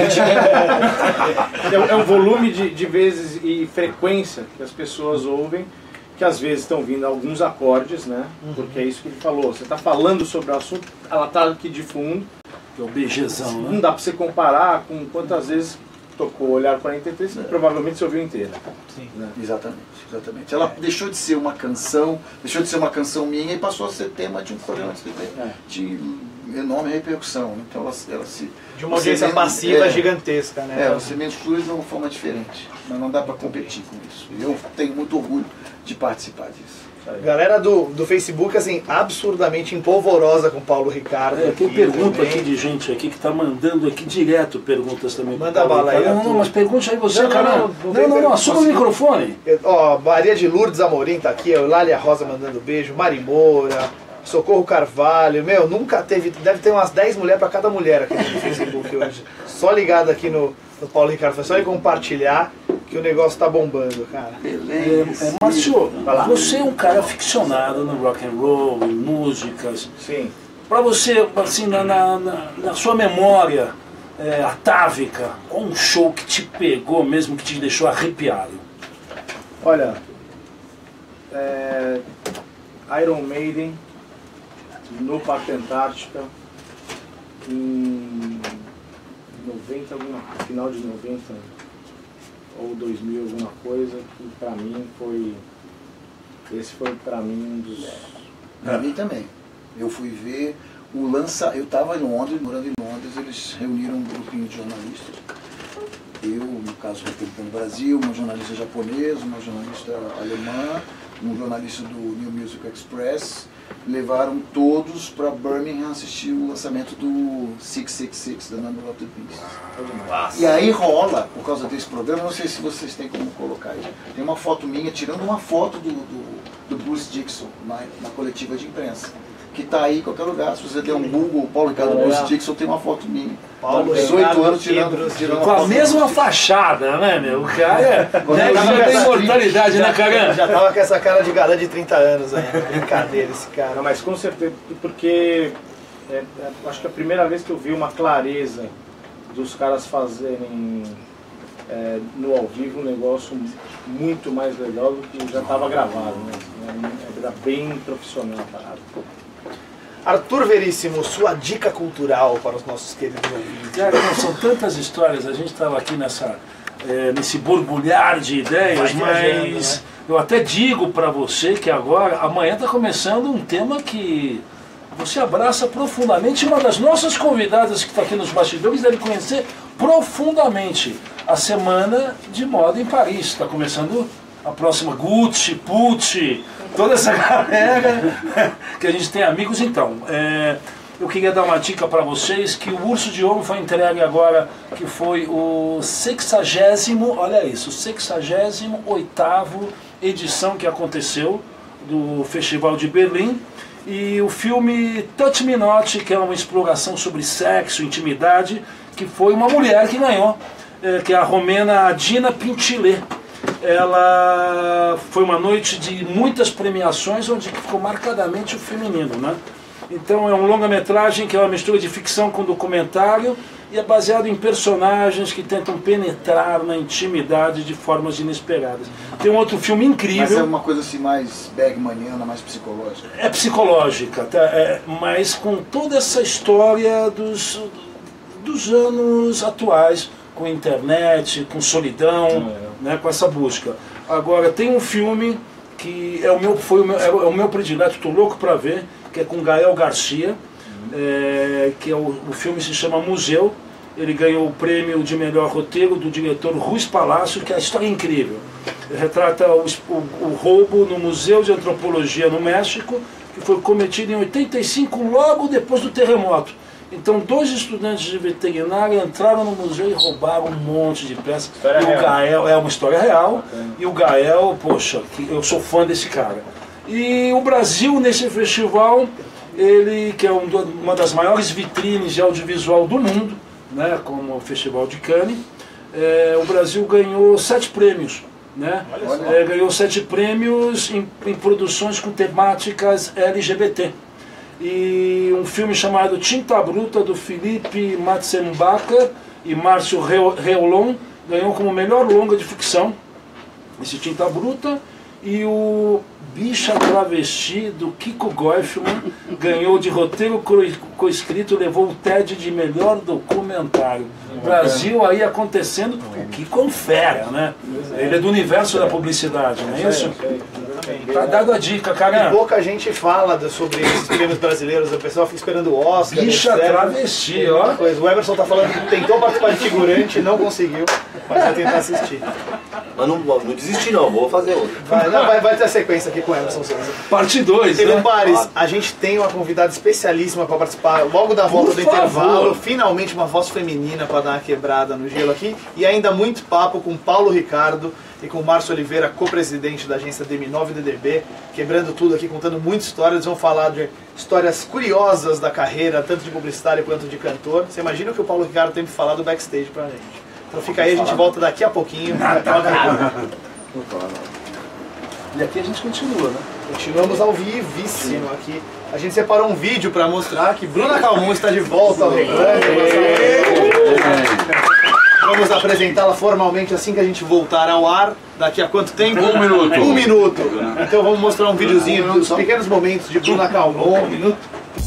É, um- é um volume de, de vezes e frequência que as pessoas ouvem, que às vezes estão vindo alguns acordes, né? Porque é isso que ele falou. Você está falando sobre o assunto, ela está aqui de fundo. Que é o BGzão, Não né? dá para você comparar com quantas vezes tocou Olhar quarenta e três, que provavelmente você ouviu inteira. Sim. Né? Exatamente, exatamente. Ela deixou de ser uma canção, deixou de ser uma canção minha e passou a ser tema de um programa de T V É. de enorme repercussão. Então ela, ela se... De uma audiência você- passiva é, gigantesca, né? É, você mensura de uma forma diferente, mas não dá para competir com isso. E eu tenho muito orgulho de participar disso. Galera do, do Facebook, assim, absurdamente empolvorosa com o Paulo Ricardo. É, tem aqui pergunta também. aqui de gente aqui que tá mandando aqui direto perguntas também. Manda pro Paulo bala aí, Ricardo. Não, Arthur. não, mas pergunte aí você, Não, cara. não, Não, não não, tem não, pergunta. assuma o microfone. Ó, Maria de Lourdes Amorim tá aqui, ó, Eulália Rosa mandando beijo, Mari Moura, Socorro Carvalho, meu, nunca teve, deve ter umas dez mulheres pra cada mulher aqui no Facebook hoje. Só ligado aqui no, no Paulo Ricardo, foi só ele compartilhar que o negócio tá bombando, cara. É, é, Márcio, Vai lá. você é um cara ficcionado no rock and roll, em músicas. Sim. Pra você, assim, na, na, na- na sua memória é, atávica, qual um show que te pegou mesmo, que te deixou arrepiado? Olha, é, Iron Maiden no Parque Antártica em noventa, alguma, final de noventa ou dois mil, alguma coisa, que pra mim foi, esse foi pra mim um dos... Pra mim também. Eu fui ver o lança, eu estava em Londres, morando em Londres, eles reuniram um grupinho de jornalistas. Eu, no caso, representando o Brasil, uma jornalista japonesa, uma jornalista alemã, um jornalista do New Music Express, levaram todos para Birmingham assistir o lançamento do seiscentos e sessenta e seis, da Number of the Beast. Nossa. E aí rola, por causa desse programa, não sei se vocês têm como colocar aí, tem uma foto minha, tirando uma foto do, do, do Bruce Dickinson na, na coletiva de imprensa, que está aí em qualquer lugar. Se você der um Google, Paulo Ricardo é. Bruce Dickinson, tem uma foto minha. Paulo dezoito anos tirando, tirando com a mesma fachada, né, meu? O cara né, já tem imortalidade, né, cara? Já tava com essa cara de galã de trinta anos aí. Brincadeira esse cara. Não, mas com certeza, porque é, é, acho que é a primeira vez que eu vi uma clareza dos caras fazerem é, no ao vivo um negócio muito mais legal do que já estava gravado, né? Era bem profissional a parada. Arthur Veríssimo, sua dica cultural para os nossos queridos ouvintes. Cara, não, são tantas histórias, a gente estava aqui nessa, é, nesse borbulhar de ideias, mas né? Eu até digo para você que agora, amanhã está começando um tema que você abraça profundamente. Uma das nossas convidadas que está aqui nos bastidores deve conhecer profundamente a Semana de Moda em Paris. Está começando a próxima Gucci, Pucci, toda essa galera que a gente tem amigos. Então, é, eu queria dar uma dica para vocês que o Urso de Ouro foi entregue agora, que foi o sexagésimo, olha isso, sexagésimo oitavo edição que aconteceu do Festival de Berlim. E o filme Touch Me Not, que é uma exploração sobre sexo, intimidade, que foi uma mulher que ganhou, é, que é a romena Adina Pintilé. Ela foi uma noite de muitas premiações, onde ficou marcadamente o feminino, né? Então é um longa-metragem que é uma mistura de ficção com documentário e é baseado em personagens que tentam penetrar na intimidade de formas inesperadas. Tem um outro filme incrível. Mas é uma coisa assim mais bergmaniana, mais psicológica. É psicológica, tá? É, mas com toda essa história dos, dos anos atuais, com internet, com solidão, é. né, com essa busca. Agora, tem um filme que é o meu, foi o meu, é o meu predileto, estou louco para ver, que é com Gael Garcia, uhum. é, que é o, o filme se chama Museu. Ele ganhou o prêmio de melhor roteiro do diretor Ruiz Palácio, que a história é incrível. Ele retrata o, o, o roubo no Museu de Antropologia no México, que foi cometido em oitenta e cinco, logo depois do terremoto. Então, dois estudantes de veterinária entraram no museu e roubaram um monte de peças. História e o real. Gael, é uma história real. Okay. E o Gael, poxa, eu sou fã desse cara. E o Brasil, nesse festival, ele, que é um, uma das maiores vitrines de audiovisual do mundo, né, como o Festival de Cannes, é, o Brasil ganhou sete prêmios. Né? É, ganhou sete prêmios em, em produções com temáticas L G B T. E um filme chamado Tinta Bruta, do Felipe Matzenbacher e Márcio Reolon, ganhou como melhor longa de ficção esse Tinta Bruta. E o Bicha Travesti, do Kiko Goifman, ganhou de roteiro coescrito, levou o T E D de melhor documentário. Brasil aí acontecendo, o que confere, né? Ele é do universo da publicidade, não é isso? Tá dado a dica, cara. E pouca gente fala sobre esses prêmios brasileiros, o pessoal fica esperando o Oscar. Bicha Travesti, ó. O Emerson tá falando que tentou participar de figurante, não conseguiu, mas vai tentar assistir. Mas não, não desisti não, vou fazer outro. Vai, não, vai, vai ter a sequência aqui com o Emerson Souza. Parte dois, né? Pares, a gente tem uma convidada especialíssima para participar logo da volta do intervalo. Finalmente uma voz feminina para dar uma quebrada no gelo aqui. E ainda muito papo com Paulo Ricardo e com Márcio Oliveira, co-presidente da agência D M nove D D B, quebrando tudo aqui, contando muita história. Eles vão falar de histórias curiosas da carreira, tanto de publicitário quanto de cantor. Você imagina o que o Paulo Ricardo tem para falar do backstage pra gente. Então fica aí, a gente volta daqui a pouquinho. E aqui a gente continua, né? Continuamos ao vivíssimo aqui. A gente separou um vídeo para mostrar que Bruna Calmon está de volta ao Reclame. Vamos apresentá-la formalmente assim que a gente voltar ao ar. Daqui a quanto tempo? Um minuto. Um minuto. Então vamos mostrar um videozinho dos pequenos momentos de Bruna Calmon. Um minuto.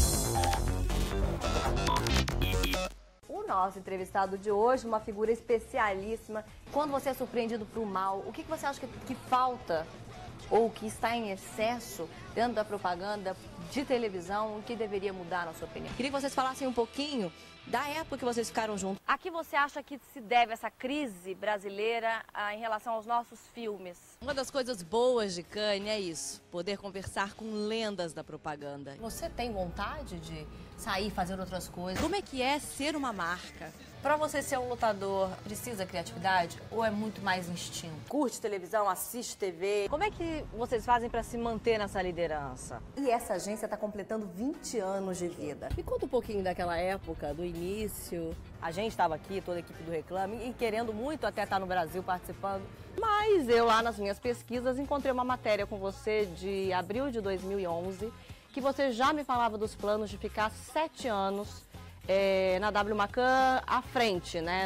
O nosso entrevistado de hoje, uma figura especialíssima. Quando você é surpreendido pro mal, o que você acha que, que falta ou que está em excesso dentro da propaganda de televisão, o que deveria mudar, na sua opinião? Queria que vocês falassem um pouquinho da época que vocês ficaram juntos. A que você acha que se deve essa crise brasileira ah, em relação aos nossos filmes? Uma das coisas boas de Cannes é isso, poder conversar com lendas da propaganda. Você tem vontade de sair, fazer outras coisas? Como é que é ser uma marca? Pra você ser um lutador, precisa criatividade ou é muito mais instinto? Curte televisão, assiste T V? Como é que vocês fazem pra se manter nessa liderança? E essa agência tá completando vinte anos de vida. Me conta um pouquinho daquela época, do início. A gente estava aqui, toda a equipe do Reclame, e querendo muito até estar no Brasil participando. Mas eu lá nas minhas pesquisas encontrei uma matéria com você de abril de dois mil e onze, que você já me falava dos planos de ficar sete anos É, na W Macan à frente, né?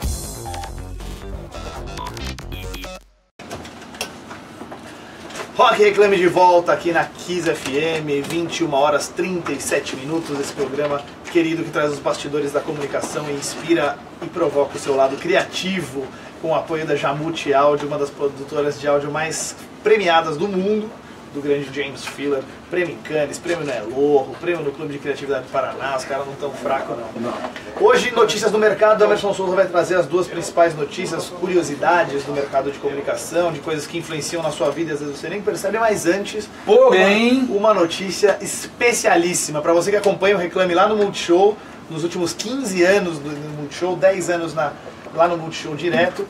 Rock Reclame de volta aqui na Kiss F M, vinte e uma horas e trinta e sete minutos, esse programa querido que traz os bastidores da comunicação e inspira e provoca o seu lado criativo, com o apoio da Jamute Áudio, uma das produtoras de áudio mais premiadas do mundo, do grande James Filler, prêmio em Cannes, prêmio no Elorro, prêmio no Clube de Criatividade do Paraná, os caras não estão fracos não. não. Hoje, notícias do mercado, o Emerson Souza vai trazer as duas principais notícias, curiosidades do mercado de comunicação, de coisas que influenciam na sua vida, às vezes você nem percebe, mas antes, porém, uma, uma notícia especialíssima, para você que acompanha o Reclame lá no Multishow, nos últimos quinze anos do Multishow, dez anos na, lá no Multishow direto,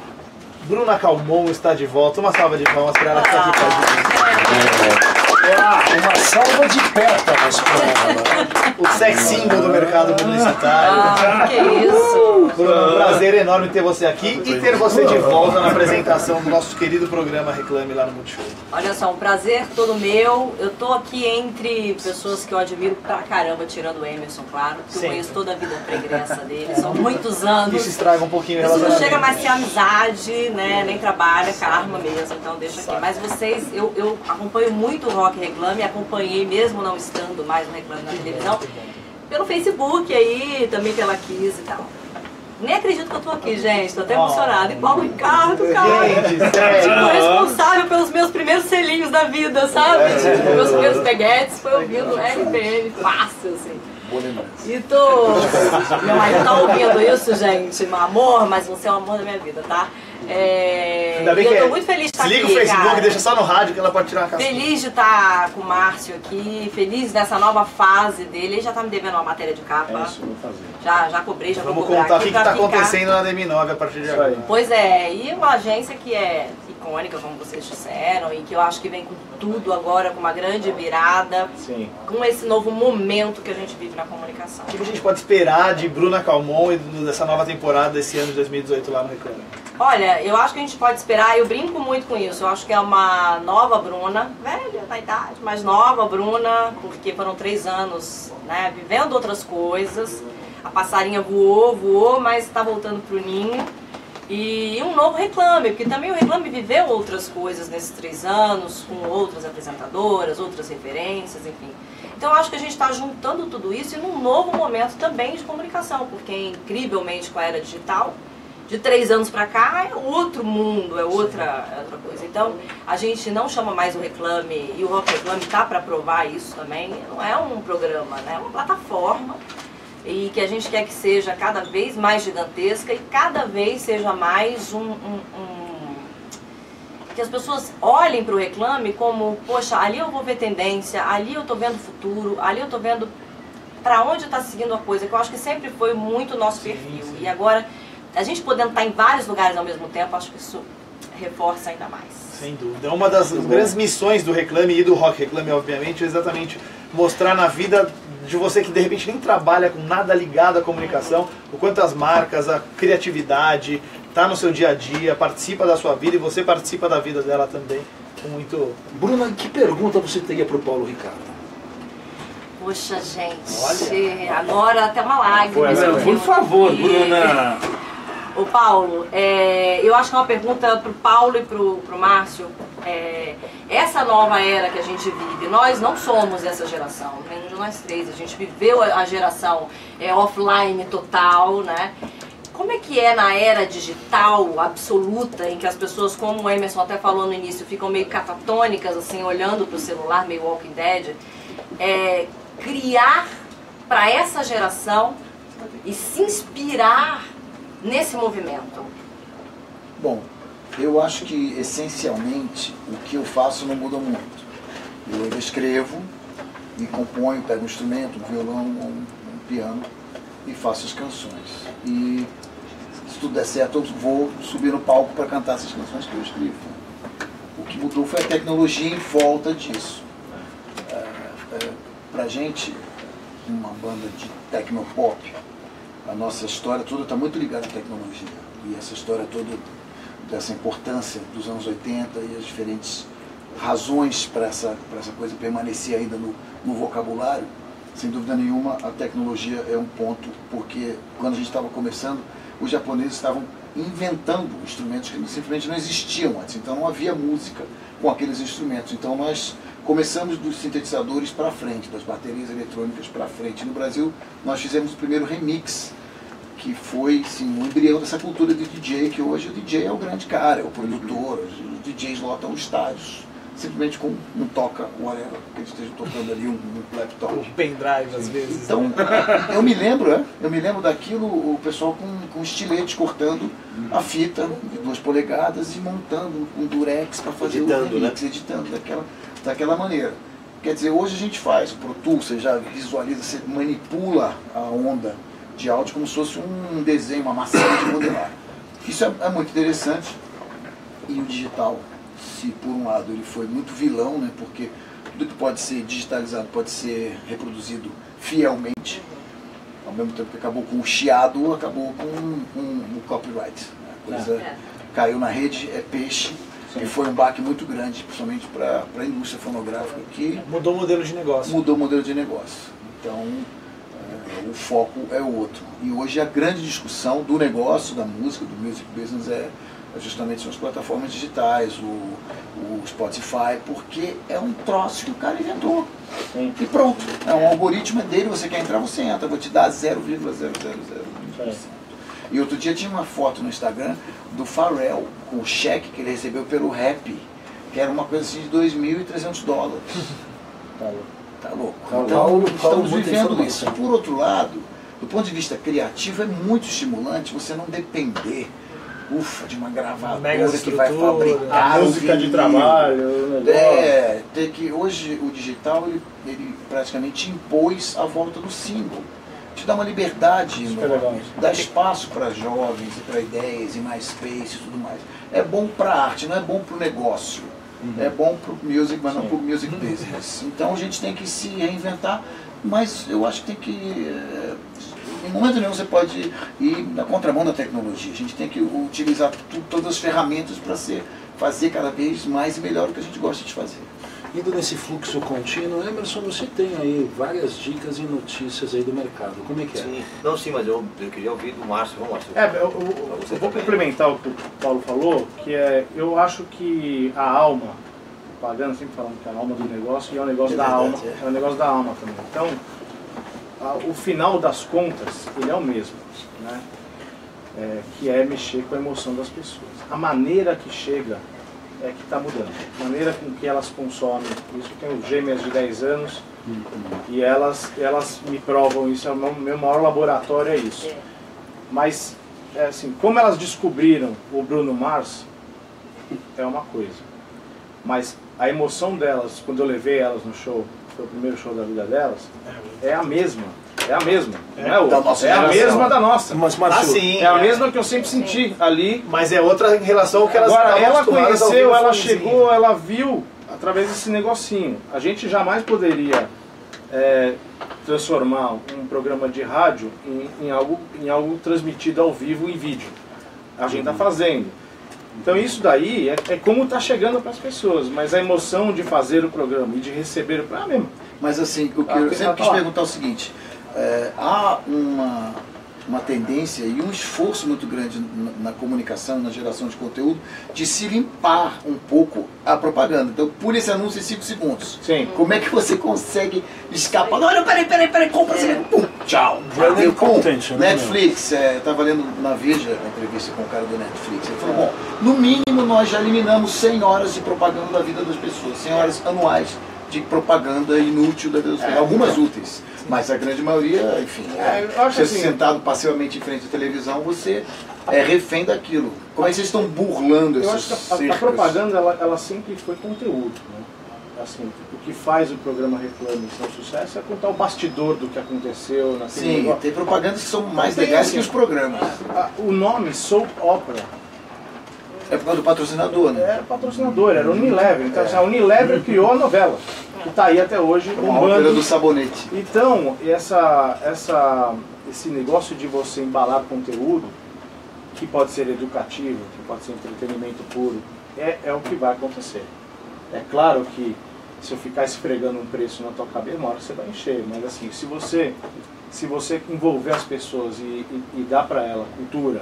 Bruna Calmon está de volta. Uma salva de palmas para ela que está aqui com a gente. Uma salva de pétalas para ela. O sex symbol do mercado publicitário. Ah, que isso! Bruna, um prazer enorme ter você aqui e ter você de volta na apresentação do nosso querido programa Reclame lá no Multishow. Olha só, um prazer todo meu. Eu tô aqui entre pessoas que eu admiro pra caramba, tirando o Emerson, claro. Que eu Sim. conheço toda a vida pregressa dele. São muitos anos. Isso estraga um pouquinho o Isso não relacionamento. chega mais a ser amizade, né? Nem trabalho, é karma mesmo. Então deixa aqui. Mas vocês, eu, eu acompanho muito o Rock Reclame, acompanhei mesmo não estando mais no Reclame na televisão, pelo Facebook aí, também pela Kiss e tal. Nem acredito que eu tô aqui, gente, tô até emocionada, igual o Ricardo, cara. Gente, Tipo, sério. responsável pelos meus primeiros selinhos da vida, sabe? Tipo, meus primeiros peguetes foi ouvindo R P M fácil, assim. E tô... Meu marido tá ouvindo isso, gente, meu amor, mas você é o amor da minha vida, tá? É... Ainda bem e eu que tô é. muito feliz de estar Desliga aqui, o Facebook, cara. deixa só no rádio que ela pode tirar uma casca. Feliz de estar com o Márcio aqui, feliz nessa nova fase dele. Ele já tá me devendo uma matéria de capa. É isso, vou fazer. Já, já cobrei, já Vamos vou cobrar contar o aqui que, que pra tá ficar. acontecendo na D M nove a partir de agora. Pois é, e uma agência que é icônica, como vocês disseram, e que eu acho que vem com tudo agora, com uma grande virada, Sim. com esse novo momento que a gente vive na comunicação. O que a gente pode esperar de Bruna Calmon e dessa nova temporada desse ano de dois mil e dezoito lá no Reclame? Olha, eu acho que a gente pode esperar, eu brinco muito com isso, eu acho que é uma nova Bruna, velha da idade, mas nova Bruna, porque foram três anos, né, vivendo outras coisas, a passarinha voou, voou, mas está voltando pro ninho, e um novo Reclame, porque também o Reclame viveu outras coisas nesses três anos, com outras apresentadoras, outras referências, enfim. Então eu acho que a gente está juntando tudo isso e num novo momento também de comunicação, porque incrivelmente com a era digital, de três anos pra cá é outro mundo, é outra, é outra coisa. Então, a gente não chama mais o Reclame, e o Rock Reclame tá para provar isso também, não é um programa, né? É uma plataforma, e que a gente quer que seja cada vez mais gigantesca e cada vez seja mais um... um, um que as pessoas olhem para o Reclame como, poxa, ali eu vou ver tendência, ali eu tô vendo futuro, ali eu tô vendo para onde tá seguindo a coisa, que eu acho que sempre foi muito o nosso perfil. E agora... a gente podendo estar em vários lugares ao mesmo tempo, acho que isso reforça ainda mais. Sem dúvida. Uma das grandes missões do Reclame e do Rock Reclame, obviamente, é exatamente mostrar na vida de você que de repente nem trabalha com nada ligado à comunicação, o quanto as marcas, a criatividade, está no seu dia a dia, participa da sua vida e você participa da vida dela também. Com muito... Bruna, que pergunta você teria para o Paulo Ricardo? Poxa, gente, olha, agora até uma lágrima. Por favor, Bruna. Ô Paulo, é, eu acho que é uma pergunta pro Paulo e pro, pro Márcio. É, essa nova era que a gente vive, nós não somos essa geração, nenhum de nós três, a gente viveu a, a geração é, offline total, né? Como é que é na era digital absoluta, em que as pessoas, como o Emerson até falou no início, ficam meio catatônicas, assim, olhando pro celular, meio Walking Dead, é, criar para essa geração e se inspirar nesse movimento? Bom, eu acho que essencialmente o que eu faço não muda muito. Eu escrevo, me componho, pego um instrumento, um violão, um, um piano e faço as canções. E se tudo der certo, eu vou subir no palco para cantar essas canções que eu escrevo. O que mudou foi a tecnologia em volta disso. É, é, pra gente, uma banda de tecnopop, a nossa história toda está muito ligada à tecnologia. E essa história toda dessa importância dos anos oitenta e as diferentes razões para essa, para essa coisa permanecer ainda no, no vocabulário, sem dúvida nenhuma a tecnologia é um ponto, porque quando a gente estava começando, os japoneses estavam inventando instrumentos que simplesmente não existiam antes, então não havia música com aqueles instrumentos. Então nós começamos dos sintetizadores para frente, das baterias eletrônicas para frente. No Brasil nós fizemos o primeiro remix, que foi sim, um embrião dessa cultura de D J, que hoje o D J é o grande cara, é o produtor, os D Js lotam estádios, simplesmente com um toca, whatever, que eles estejam tocando ali um, um laptop. Um pendrive às vezes. Então, eu me lembro, é, eu me lembro daquilo, o pessoal com, com estiletes cortando a fita de duas polegadas e montando um durex para fazer editando, o remix, né? Editando daquela, daquela maneira. Quer dizer, hoje a gente faz o Pro Tools, você já visualiza, você manipula a onda de áudio como se fosse um desenho, uma massinha de modelar. Isso é, é muito interessante. E o digital, se por um lado ele foi muito vilão, né, porque tudo que pode ser digitalizado pode ser reproduzido fielmente, ao mesmo tempo que acabou com o chiado, acabou com um, um, um copyright. Né? A coisa é. caiu na rede, é peixe. Sim. E foi um baque muito grande, principalmente para a indústria fonográfica, que mudou o modelo de negócio. Mudou o modelo de negócio. Então, é, o foco é outro. E hoje a grande discussão do negócio, da música, do music business, é, é justamente são as plataformas digitais, o, o Spotify, porque é um troço que o cara inventou. Sim. E pronto. É um algoritmo dele, você quer entrar, você entra. Vou te dar zero vírgula zero zero zero por cento. E outro dia tinha uma foto no Instagram do Pharrell, com o cheque que ele recebeu pelo rap, que era uma coisa assim de dois mil e trezentos dólares. Tá louco. Tá louco. Então, estamos vivendo isso. Por outro lado, do ponto de vista criativo, é muito estimulante você não depender, ufa, de uma gravadora que vai fabricar a música de trabalho. É, ter que, hoje o digital, ele, ele praticamente impôs a volta do single. Te dá uma liberdade, enorme, dá espaço para jovens e para ideias e mais space e tudo mais. É bom para a arte, não é bom para o negócio. Uhum. É bom para o music, mas Sim. não para o music uhum. business. Então a gente tem que se reinventar, mas eu acho que tem que... Em momento nenhum você pode ir na contramão da tecnologia. A gente tem que utilizar tu, todas as ferramentas para fazer cada vez mais e melhor o que a gente gosta de fazer. Indo nesse fluxo contínuo, Emerson, você tem aí várias dicas e notícias aí do mercado. Como é que é? Sim. Não, sim, mas eu, eu queria ouvir do Márcio. Vamos, Márcio. É, eu, eu, eu vou complementar o que o Paulo falou, que é, eu acho que a alma, pagando sempre falando que é a alma do negócio, e é um negócio é da verdade, alma, é. é um negócio da alma também. Então, a, o final das contas, ele é o mesmo, né? É, que é mexer com a emoção das pessoas. A maneira que chega é que está mudando. A maneira com que elas consomem. Isso, eu tenho gêmeas de dez anos uhum. e elas, elas me provam isso. É o meu, meu maior laboratório, é isso. Mas, é assim, como elas descobriram o Bruno Mars, é uma coisa. Mas a emoção delas, quando eu levei elas no show, foi o primeiro show da vida delas, é a mesma. É a mesma, é, não é outra. É a mesma da nossa. Mas, Márcio, ah, sim, é a mesma que eu sempre senti ali. Mas é outra em relação ao que elas Agora, ela conheceu, ela chegou, ela viu através desse negocinho. A gente jamais poderia é, transformar um programa de rádio em, em, algo, em algo transmitido ao vivo em vídeo. A gente está fazendo. Então isso daí é, é como está chegando para as pessoas. Mas a emoção de fazer o programa e de receber o programa é mesmo. Mas assim, o que ah, eu sempre quis perguntar é o seguinte. É, há uma, uma tendência e um esforço muito grande na, na comunicação, na geração de conteúdo, de se limpar um pouco a propaganda. Então, por esse anúncio em cinco segundos. Sim. Como é que você consegue escapar? Olha, peraí, peraí, peraí, compra, você pum, tchau. Branded Eu, pum, content, né, Netflix, é, estava lendo na Veja a entrevista com o cara do Netflix. Ele falou, bom, no mínimo nós já eliminamos cem horas de propaganda da vida das pessoas, cem horas anuais de propaganda inútil da vida das pessoas. É, Algumas é. úteis. Mas a grande maioria, enfim, é, eu acho você assim, sentado passivamente em frente à televisão, você é refém daquilo. Como é que vocês estão burlando eu esses acho que a, a cercas? propaganda ela, ela sempre foi conteúdo, né? Assim, o que faz o programa Reclame ser um sucesso é contar o bastidor do que aconteceu naquele Sim, negócio. tem propagandas que são mais Tem, legais assim, que os programas. a- o nome Soap Opera É por causa do patrocinador, né? era patrocinador, era Unilever. Então, assim, a Unilever criou a novela, que está aí até hoje A ópera bombando. do sabonete. Então, essa, essa, esse negócio de você embalar conteúdo, que pode ser educativo, que pode ser entretenimento puro, é, é o que vai acontecer. É claro que se eu ficar esfregando um preço na tua cabeça, uma hora você vai encher, mas assim, se você, se você envolver as pessoas e, e, e dar para ela cultura,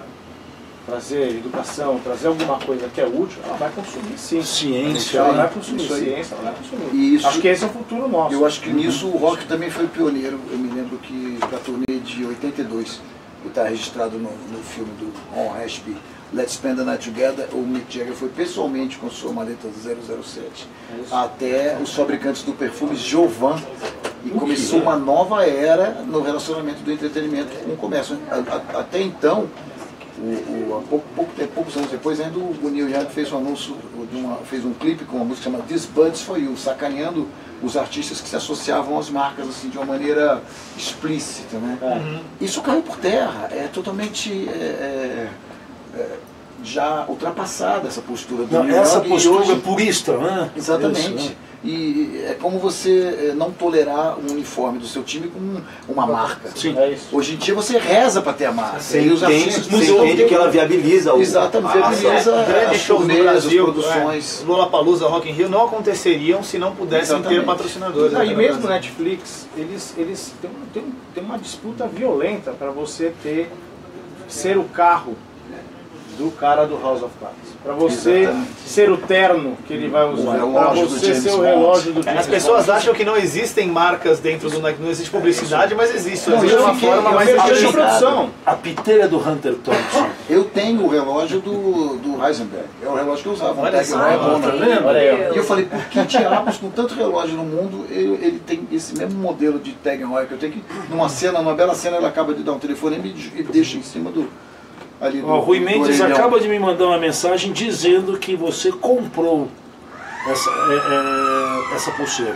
trazer educação, trazer alguma coisa que é útil, ela vai consumir sim. Ciência. Ela vai Isso consumir aí. ciência, ela vai consumir. E isso- Acho que esse é o futuro nosso. Eu acho que nisso o rock também foi pioneiro. Eu me lembro que para a turnê de oitenta e dois, que está registrado no, no filme do Ron Ashby, Let's Spend the Night Together, o Mick Jagger foi pessoalmente com sua maleta zero zero sete até os fabricantes do perfume Jovan e começou uma nova era no relacionamento do entretenimento com o comércio. A- a- Até então, o, o, há pouco, pouco tempo, poucos anos depois, ainda o Neil Young fez um anúncio, de uma, fez um clipe com uma música chamada This Buds For You, sacaneando os artistas que se associavam às marcas assim, de uma maneira explícita. Né? Uhum. Isso caiu por terra, é totalmente é, é, é, já ultrapassada essa postura do Não, Neil essa Young, e postura hoje- purista, né? Exatamente. Isso, né? E é como você é, não tolerar um uniforme do seu time com uma marca. Sim. É isso. Hoje em dia você reza para ter a marca. Você E os entende, artistas você mudam entende o que ela viabiliza o... Exatamente, a- a- viabiliza É, grandes as shows no turnês, as Brasil, produções. é, Lollapalooza, Rock in Rio não aconteceriam se não pudessem Exatamente. ter patrocinadores. Não, e aqui no mesmo o Brasil. Netflix, eles, eles têm, um- têm, um- têm uma disputa violenta para você ter, ser o carro do cara do House of Cards. Para você Exatamente. ser o terno que ele vai usar. Para relógio do você James ser o Bond. relógio do É, James as pessoas Bond. acham que não existem marcas dentro do Nike, não existe publicidade, mas existe. Não, existe eu uma fiquei- forma eu mais fiquei Merchan de chocado. produção. A piteira do Hunter Thompson. Eu tenho o relógio do, do Heisenberg. É o relógio que eu usava. Um Olha Tag só, Heuer tá Honor. vendo? Olha aí, E eu falei, por que diabos com tanto relógio no mundo, ele, ele tem esse mesmo modelo de Tag Heuer que eu tenho que, numa cena, numa bela cena, ele acaba de dar um telefonema e e deixa em cima do... Ali do, Ó, Rui do Mendes orelhão. acaba de me mandar uma mensagem dizendo que você comprou essa, é, é, essa pulseira.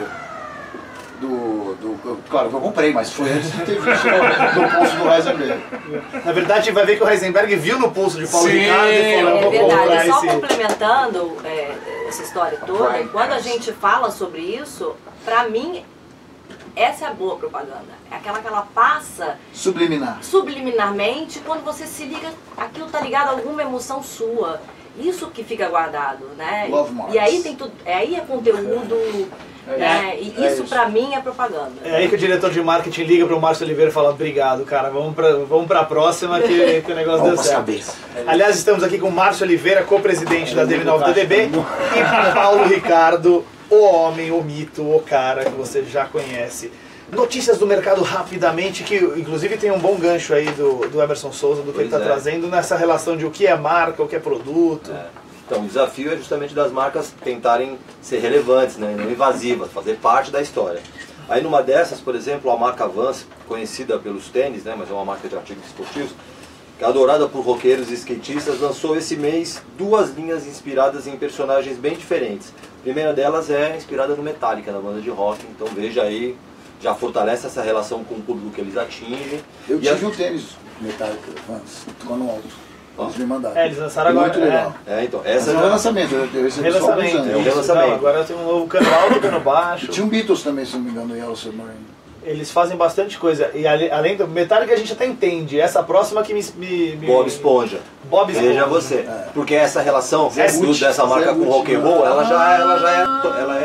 Do, do, claro que eu comprei, mas foi antes de ter visto no pulso do Heisenberg. Na verdade, vai ver que o Heisenberg viu no pulso de Paulo Sim, Ricardo e falou, eu É vou comprar verdade, só esse... complementando é, essa história toda, Brian quando a Pass. gente fala sobre isso, pra mim, essa é a boa propaganda. É aquela que ela passa Subliminar. subliminarmente, quando você se liga, aquilo tá ligado a alguma emoção sua. Isso que fica guardado, né? Love marks. E aí tem tudo, é aí é conteúdo, né? E é isso isso. pra mim é propaganda. É aí que o diretor de marketing liga pro Márcio Oliveira e fala, obrigado, cara, vamos pra, vamos pra próxima que, que o negócio Vamos deu pras certo. cabeças. Aliás, estamos aqui com o Márcio Oliveira, co-presidente da D M nove D D B, e com Paulo Ricardo, o homem, o mito, o cara que você já conhece. Notícias do mercado rapidamente, que inclusive tem um bom gancho aí do, do Emerson Souza, do que ele Pois está é. trazendo nessa relação de o que é marca, o que é produto. É. Então, o desafio é justamente das marcas tentarem ser relevantes, né, não invasivas, fazer parte da história. Aí numa dessas, por exemplo, a marca Vans, conhecida pelos tênis, né, mas é uma marca de artigos esportivos, que é adorada por roqueiros e skatistas, lançou esse mês duas linhas inspiradas em personagens bem diferentes. A primeira delas é inspirada no Metallica, na banda de rock, então veja aí, já fortalece essa relação com o público que eles atingem. Eu E tive a- um tênis Metallica, Vans, ficou no alto. Eles me mandaram. É, eles lançaram agora. Muito legal. É, então, Essa essa é um já... relançamento, eu eu recebi só há alguns Relançamento. anos. É um isso. relançamento. Não, agora tem um novo cano alto, cano E baixo. tinha um Beatles também, se não me engano, no Yellow Submarine. Eles fazem bastante coisa. E ale- além do Metallica a gente até entende. Essa próxima que me... me, me- Bob Esponja. Bob Esponja. Veja você. Porque essa relação Zé do- Gucci, dessa marca Zé com Gucci, rock and né? roll, ela já ela já é, ela é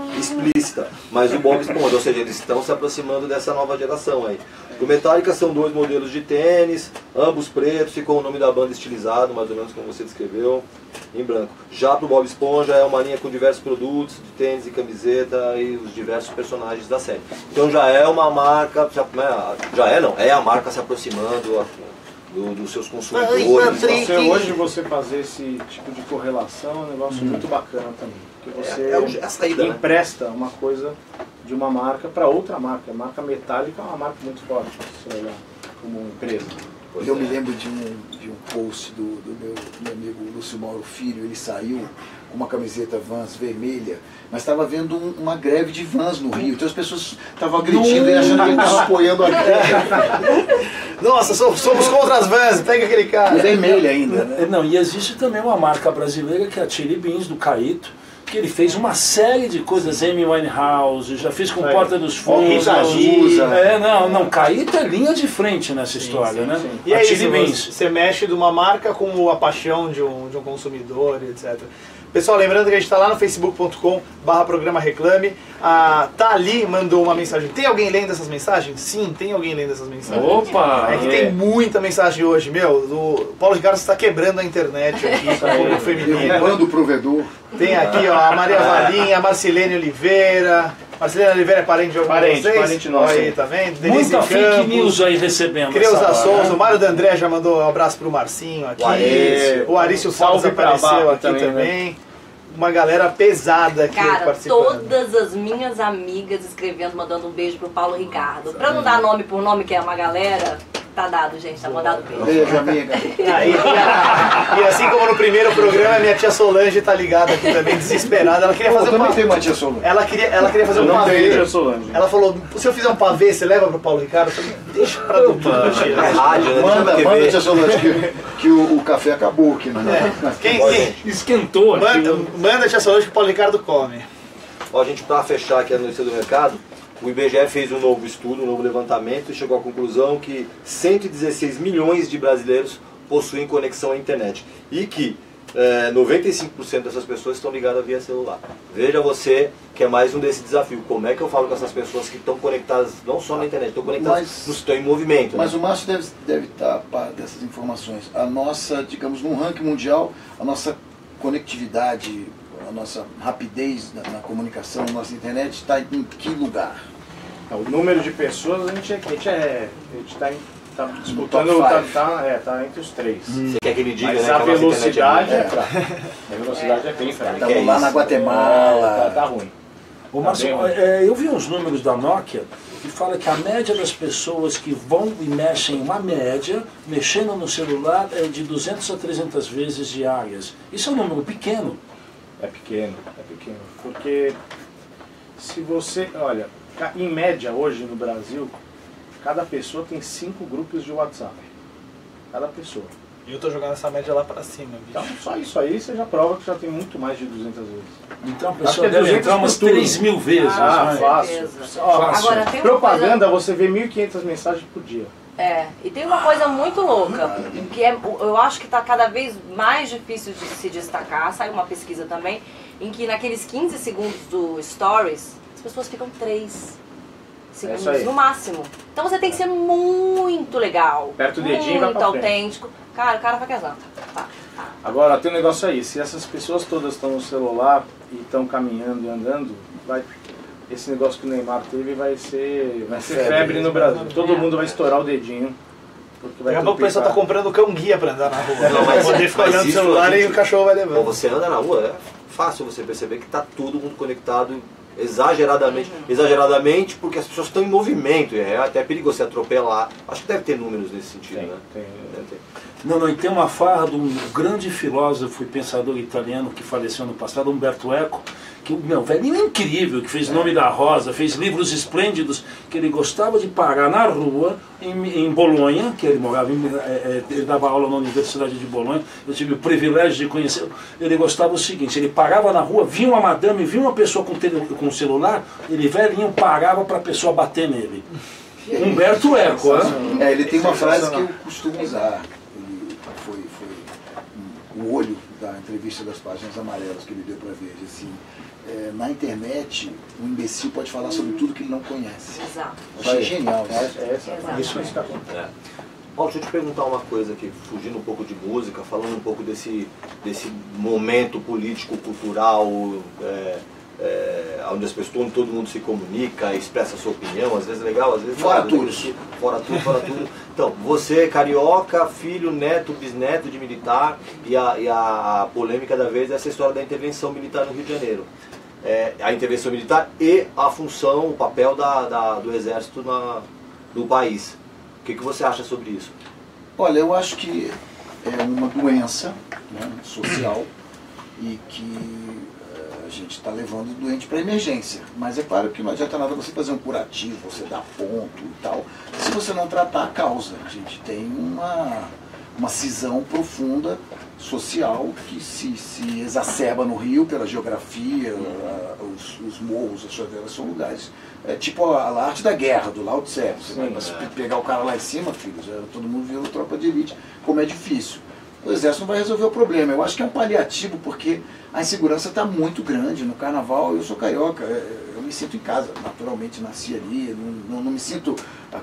explícita. Mas o Bob Esponja, ou seja, eles estão se aproximando dessa nova geração aí. O Metallica são dois modelos de tênis, ambos pretos, ficou o nome da banda estilizado, mais ou menos como você descreveu, em branco. Já pro Bob Esponja é uma linha com diversos produtos, de tênis e camiseta e os diversos personagens da série. Então já é uma marca, já é não, é a marca se aproximando do, dos seus consumidores. Você, hoje você fazer esse tipo de correlação é um negócio hum. muito bacana também. Porque você é, é a saída, empresta né? uma coisa de uma marca para outra marca. A marca Metallica é uma marca muito forte, se olhar como empresa. Pois eu é. me lembro de um, de um post do, do meu, meu amigo Lúcio Mauro Filho, ele saiu com uma camiseta Vans vermelha, mas estava vendo um, uma greve de Vans no Rio, então as pessoas estavam agredindo e achando que ele estava apoiando a greve. Nossa, somos contra as Vans, pega aquele cara. Vermelha ainda, né? Não, e existe também uma marca brasileira que é a Chili Beans, do Caíto, que ele fez uma série de coisas, Amy Winehouse, já fez com é. Porta dos Fundos. É, não, não, Caíto é linha de frente nessa sim, história, sim, né? Sim. E a é isso, você mexe de uma marca com a paixão de um, de um consumidor, etcétera. Pessoal, lembrando que a gente está lá no facebook ponto com barra programa reclame. A Thali mandou uma mensagem. Tem alguém lendo essas mensagens? Sim, tem alguém lendo essas mensagens. Opa! É que é. tem muita mensagem hoje, meu. O Paulo Ricardo está quebrando a internet aqui com o público feminino. Manda o provedor. Tem aqui ó, a Maria Valinha, a Marcilene Oliveira. Marcelina Oliveira é parente de algum parente, de vocês? Parente nosso. Aí, tá vendo? Denise Muita Campos, fake news aí recebendo. Creuza Souza, o Mário D'André já mandou um abraço pro Marcinho aqui. O Arício Salves apareceu aqui também. também. Né? Uma galera pesada aqui Cara, participando. todas as minhas amigas escrevendo, mandando um beijo pro Paulo Ricardo. Pra não dar nome por nome, que é uma galera, tá dado, gente, tá mandado beijo. Beijo, amiga. Aí, e, e assim como no primeiro programa, minha tia Solange tá ligada aqui também, desesperada. Ela queria fazer Pô, um pavê. Tem uma tia Solange. Ela queria, ela queria fazer um pavê. Ela falou, se eu fizer um pavê, você leva pro Paulo Ricardo? Eu falei, deixa pra depois. É rádio, né? Manda, manda, tia Solange, que, que o, o café acabou aqui, né? É. Quem, quem? Esquentou aqui. Manda, manda, tia Solange, que o Paulo Ricardo come. Ó, gente, pra fechar aqui a notícia do mercado, o I B G E fez um novo estudo, um novo levantamento e chegou à conclusão que cento e dezesseis milhões de brasileiros possuem conexão à internet e que é, noventa e cinco por cento dessas pessoas estão ligadas via celular. Veja você que é mais um desse desafio. Como é que eu falo com essas pessoas que estão conectadas não só na internet, estão conectadas, mas, estão em movimento. Mas né? o Márcio deve, deve estar a par dessas informações. A nossa, digamos, no ranking mundial, a nossa conectividade, a nossa rapidez na, na comunicação, a nossa internet está em que lugar? O número de pessoas a gente, a gente é. A gente está tá disputando, tá, tá, é, tá entre os três. Hum. Você quer que ele diga, mas né, a que velocidade é, é fraca. A velocidade é bem fraca. Estamos lá na Guatemala. Tá, tá ruim. Ô, Márcio, tá é, eu vi uns números da Nokia que fala que a média das pessoas que vão e mexem, uma média, mexendo no celular é de duzentas a trezentas vezes diárias. Isso é um número pequeno. É pequeno, é pequeno. Porque se você, olha, em média hoje no Brasil, cada pessoa tem cinco grupos de WhatsApp. Cada pessoa. E eu tô jogando essa média lá pra cima, bicho. Então só isso aí você já prova que já tem muito mais de duzentas vezes. Então a pessoa deve entrar umas três mil vezes. Ah, né? fácil. Ó, Agora, tem uma propaganda, coisa... você vê mil e quinhentas mensagens por dia. É, e tem uma coisa muito louca, que é, eu acho que está cada vez mais difícil de se destacar, saiu uma pesquisa também, em que naqueles quinze segundos do Stories, as pessoas ficam três segundos é no máximo. Então você tem que ser muito legal, perto do dedinho, muito vai pra autêntico. Cara, o cara vai casar. Tá, tá. Agora, tem um negócio aí, se essas pessoas todas estão no celular e estão caminhando e andando, vai... Esse negócio que o Neymar teve vai ser, vai ser febre, febre no Brasil. Todo mundo vai estourar o dedinho. Porque vai Daqui a pouco o pessoal tá comprando cão guia pra andar na rua. Não, mas poder ficar olhando o celular gente, e o cachorro vai levando. Você anda na rua, é fácil você perceber que tá todo mundo conectado exageradamente. Uhum. Exageradamente porque as pessoas estão em movimento. É até perigoso você atropelar. Acho que deve ter números nesse sentido, tem, né? Tem, deve ter. Não, não, e tem uma farra de um grande filósofo e pensador italiano que faleceu no passado, Umberto Eco, que meu velhinho é incrível, que fez Nome da Rosa, fez livros esplêndidos, que ele gostava de parar na rua, em, em Bolonha, que ele morava, em, é, ele dava aula na Universidade de Bolonha, eu tive o privilégio de conhecer, ele gostava o seguinte, ele parava na rua, vinha uma madame, vinha uma pessoa com, tele, com um celular, ele velhinho parava para a pessoa bater nele. Umberto Eco, é, ele tem uma frase que eu costumo usar. Foi, foi o olho da entrevista das páginas amarelas que ele deu para Veja, assim, é, na internet, o imbecil pode falar sobre tudo que ele não conhece. Exato. Eu achei genial. É, é, é, isso está é. Paulo, deixa eu te perguntar uma coisa aqui, fugindo um pouco de música, falando um pouco desse, desse momento político, cultural, é, é, onde as pessoas, onde todo mundo se comunica, expressa a sua opinião, às vezes é legal, às vezes fora não. tudo. Fora tudo, fora tudo. Então, você é carioca, filho, neto, bisneto de militar, e a, e a polêmica da vez é essa história da intervenção militar no Rio de Janeiro. É, a intervenção militar e a função, o papel da, da, do Exército na, no país. O que, que você acha sobre isso? Olha, eu acho que é uma doença, né, social e que uh, a gente está levando o doente para emergência. Mas é claro que não adianta nada você fazer um curativo, você dar ponto e tal, se você não tratar a causa. A gente tem uma, uma cisão profunda social que se, se exacerba no Rio pela geografia, uh, os, os morros, as favelas são lugares. É tipo a, a arte da guerra, do Lao Tse. Você vai é. pegar o cara lá em cima, filho, já, todo mundo virou tropa de elite, como é difícil. O Exército não vai resolver o problema. Eu acho que é um paliativo, porque a insegurança está muito grande. No Carnaval, eu sou carioca, eu me sinto em casa, naturalmente nasci ali, não, não, não me sinto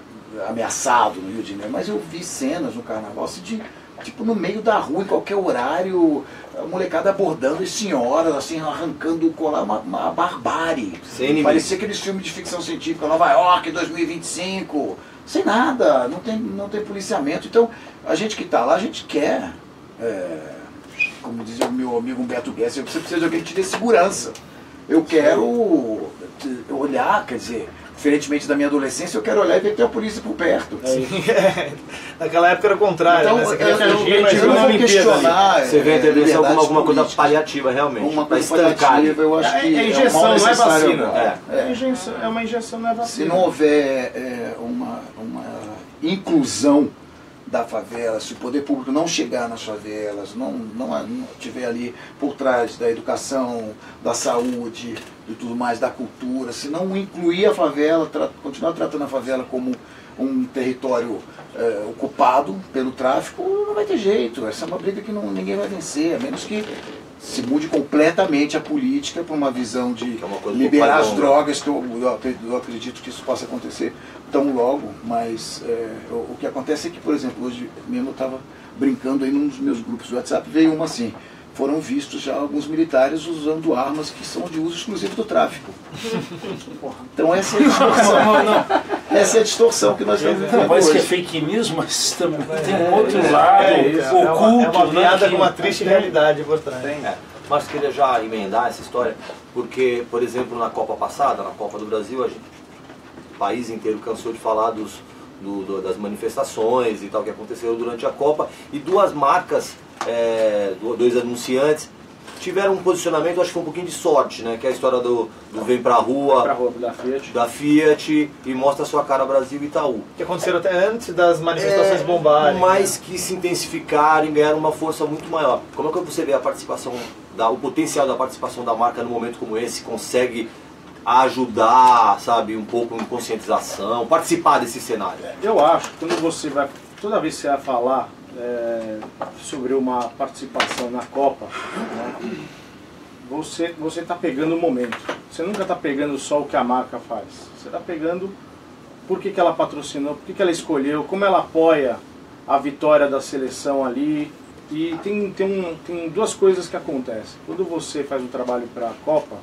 ameaçado no Rio de Janeiro, mas eu vi cenas no Carnaval assim, de, tipo no meio da rua, em qualquer horário, a molecada abordando as senhoras, assim, arrancando o colar, uma, uma barbárie. Sem parecia aqueles filmes de ficção científica, Nova York, dois mil e vinte e cinco, sem nada, não tem, não tem policiamento. Então, a gente que está lá, a gente quer, é, como diz o meu amigo Humberto Guess, você precisa de alguém que te dê segurança. Eu quero olhar, quer dizer, diferentemente da minha adolescência, eu quero olhar e ver que tem a polícia por perto. É. Naquela época era o contrário, então, né? Você eu, queria eu, fugir, eu, mas eu não vou questionar. Você vê a intervenção como alguma coisa política. paliativa, realmente. Uma coisa paliativa, eu acho que é, é injeção, é, não é vacina. É, é. É, injeção, é uma injeção, não é vacina. Se não houver é, uma, uma inclusão da favela, se o poder público não chegar nas favelas, não, não, não tiver ali por trás da educação, da saúde e tudo mais, da cultura, se não incluir a favela, tra continuar tratando a favela como um território é, ocupado pelo tráfico, não vai ter jeito. Essa é uma briga que não, ninguém vai vencer, a menos que se mude completamente a política para uma visão de é liberar as drogas, que eu, eu acredito que isso possa acontecer tão logo, mas é, o, o que acontece é que, por exemplo, hoje mesmo eu estava brincando aí num dos meus grupos do WhatsApp, veio uma assim, foram vistos já alguns militares usando armas que são de uso exclusivo do tráfico. Então essa é a distorção, não, não. Essa é a distorção que nós estamos vivendo Parece hoje. que é fake news, mas também tem um outro lado é, é, oculto. É uma piada né, com uma triste realidade por trás. É. Mas queria já emendar essa história, porque, por exemplo, na Copa passada, na Copa do Brasil, a gente, o país inteiro cansou de falar dos, do, do, das manifestações e tal que aconteceram durante a Copa, e duas marcas, é, dois anunciantes, tiveram um posicionamento, acho que foi um pouquinho de sorte, né? Que é a história do, do Vem Pra Rua, pra rua da, Fiat. da Fiat e Mostra Sua Cara Brasil Itaú. Que aconteceram até antes das manifestações é, bombarem. Mas né? que se intensificaram e ganharam uma força muito maior. Como é que você vê a participação, da, o potencial da participação da marca num momento como esse? Consegue ajudar, sabe, um pouco em conscientização, participar desse cenário? Eu acho que quando você vai, toda vez que você vai falar É, sobre uma participação na Copa, né, você você está pegando o momento. Você nunca está pegando só o que a marca faz. Você está pegando por que, que ela patrocinou, por que, que ela escolheu, como ela apoia a vitória da seleção ali. E tem, tem, um, tem duas coisas que acontecem. Quando você faz um trabalho para a Copa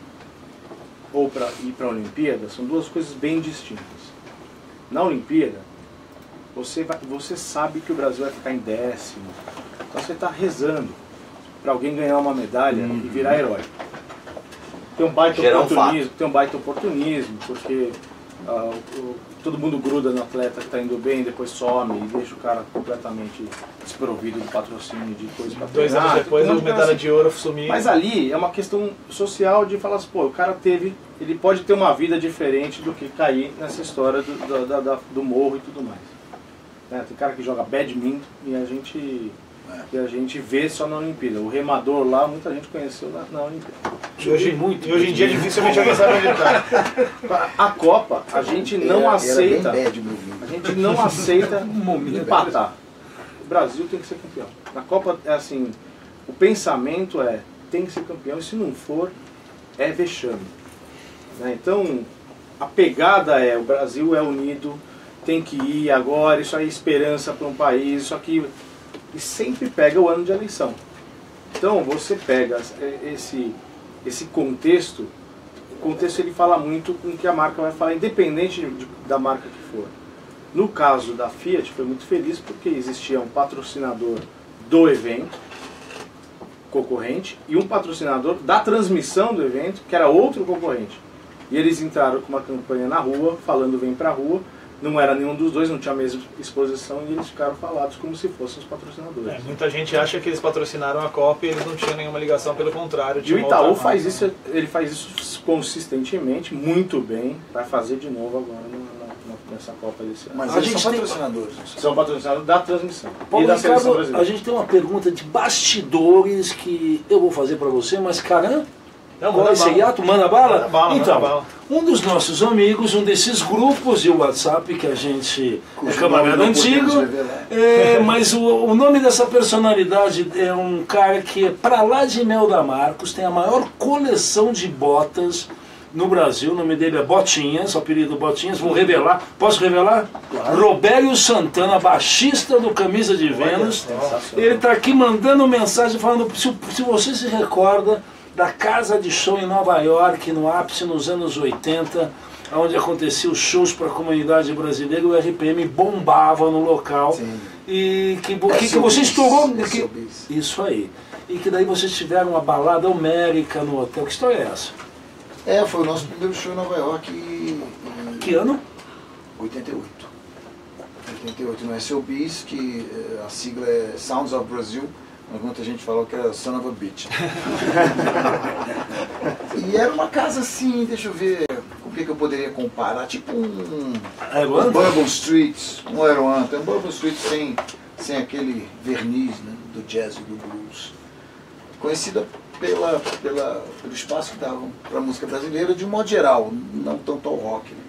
ou para ir para a Olimpíada, são duas coisas bem distintas. Na Olimpíada, Você, vai, você sabe que o Brasil vai ficar em décimo, então você está rezando para alguém ganhar uma medalha uhum. e virar herói. Tem um baita Gerar um oportunismo, tem um baita oportunismo, porque uh, o, todo mundo gruda no atleta que está indo bem, depois some e deixa o cara completamente desprovido do patrocínio de coisa para Dois anos depois a medalha assim. de ouro sumiu. Mas ali é uma questão social de falar assim, pô, o cara teve, ele pode ter uma vida diferente do que cair nessa história do, do, da, da, do morro e tudo mais. É, tem cara que joga badminton e a gente, é. e a gente vê só na Olimpíada. O remador lá, muita gente conheceu na, na Olimpíada. E hoje, muito, e hoje em dia dificilmente alguém sabe onde está. A Copa, a gente não era, aceita. Era a gente não aceita empatar. O Brasil tem que ser campeão. Na Copa é assim, o pensamento é, tem que ser campeão, e se não for, é vexame. Né? Então, a pegada é, o Brasil é unido, tem que ir agora, isso aí é esperança para um país, isso aqui... E sempre pega o ano de eleição. Então, você pega esse, esse contexto, o contexto ele fala muito com o que a marca vai falar, independente de, da marca que for. No caso da Fiat, foi muito feliz porque existia um patrocinador do evento, concorrente, e um patrocinador da transmissão do evento, que era outro concorrente. E eles entraram com uma campanha na rua, falando vem pra rua, não era nenhum dos dois, não tinha a mesma exposição, e eles ficaram falados como se fossem os patrocinadores. É, muita gente acha que eles patrocinaram a Copa e eles não tinham nenhuma ligação, pelo contrário. E o Itaú faz isso, ele faz isso consistentemente, muito bem, vai fazer de novo agora nessa Copa desse ano. Mas a eles gente são tem... patrocinadores. São patrocinadores da transmissão. Paulo e da Ricardo, seleção brasileira. a gente tem uma pergunta de bastidores que eu vou fazer para você, mas caramba, qual é esse hiato? Manda bala? Manda bala, então, manda bala. Um dos nossos amigos, um desses grupos de WhatsApp que a gente Cujo é camarada nome não antigo, podemos revelar. é, mas o, o nome dessa personalidade é um cara que é pra lá de Mel da Marcos, tem a maior coleção de botas no Brasil, o nome dele é Botinhas, o apelido Botinhas, vou revelar, posso revelar? Claro. Robério Santana, baixista do Camisa de Vênus, ele está aqui mandando mensagem falando, se, se você se recorda da casa de show em Nova York, no ápice nos anos oitenta, onde aconteciam shows para a comunidade brasileira, o R P M bombava no local. Sim. E que, que, que você estourou... Que, isso aí. E que daí vocês tiveram uma balada homérica no hotel. Que história é essa? É, foi o nosso primeiro show em Nova York. E, e... Que ano? oitenta e oito. oitenta e oito no S O Bs, que a sigla é Sounds of Brazil. Mas muita gente falou que era Son of a Bitch. E era uma casa assim, deixa eu ver, o que, que eu poderia comparar? Tipo um, um Bourbon Street, um Aeroanta, um Bourbon Street sem, sem aquele verniz, né, do jazz e do blues. Conhecida pela, pela, pelo espaço que davam para a música brasileira de um modo geral, não tanto ao rock. Né?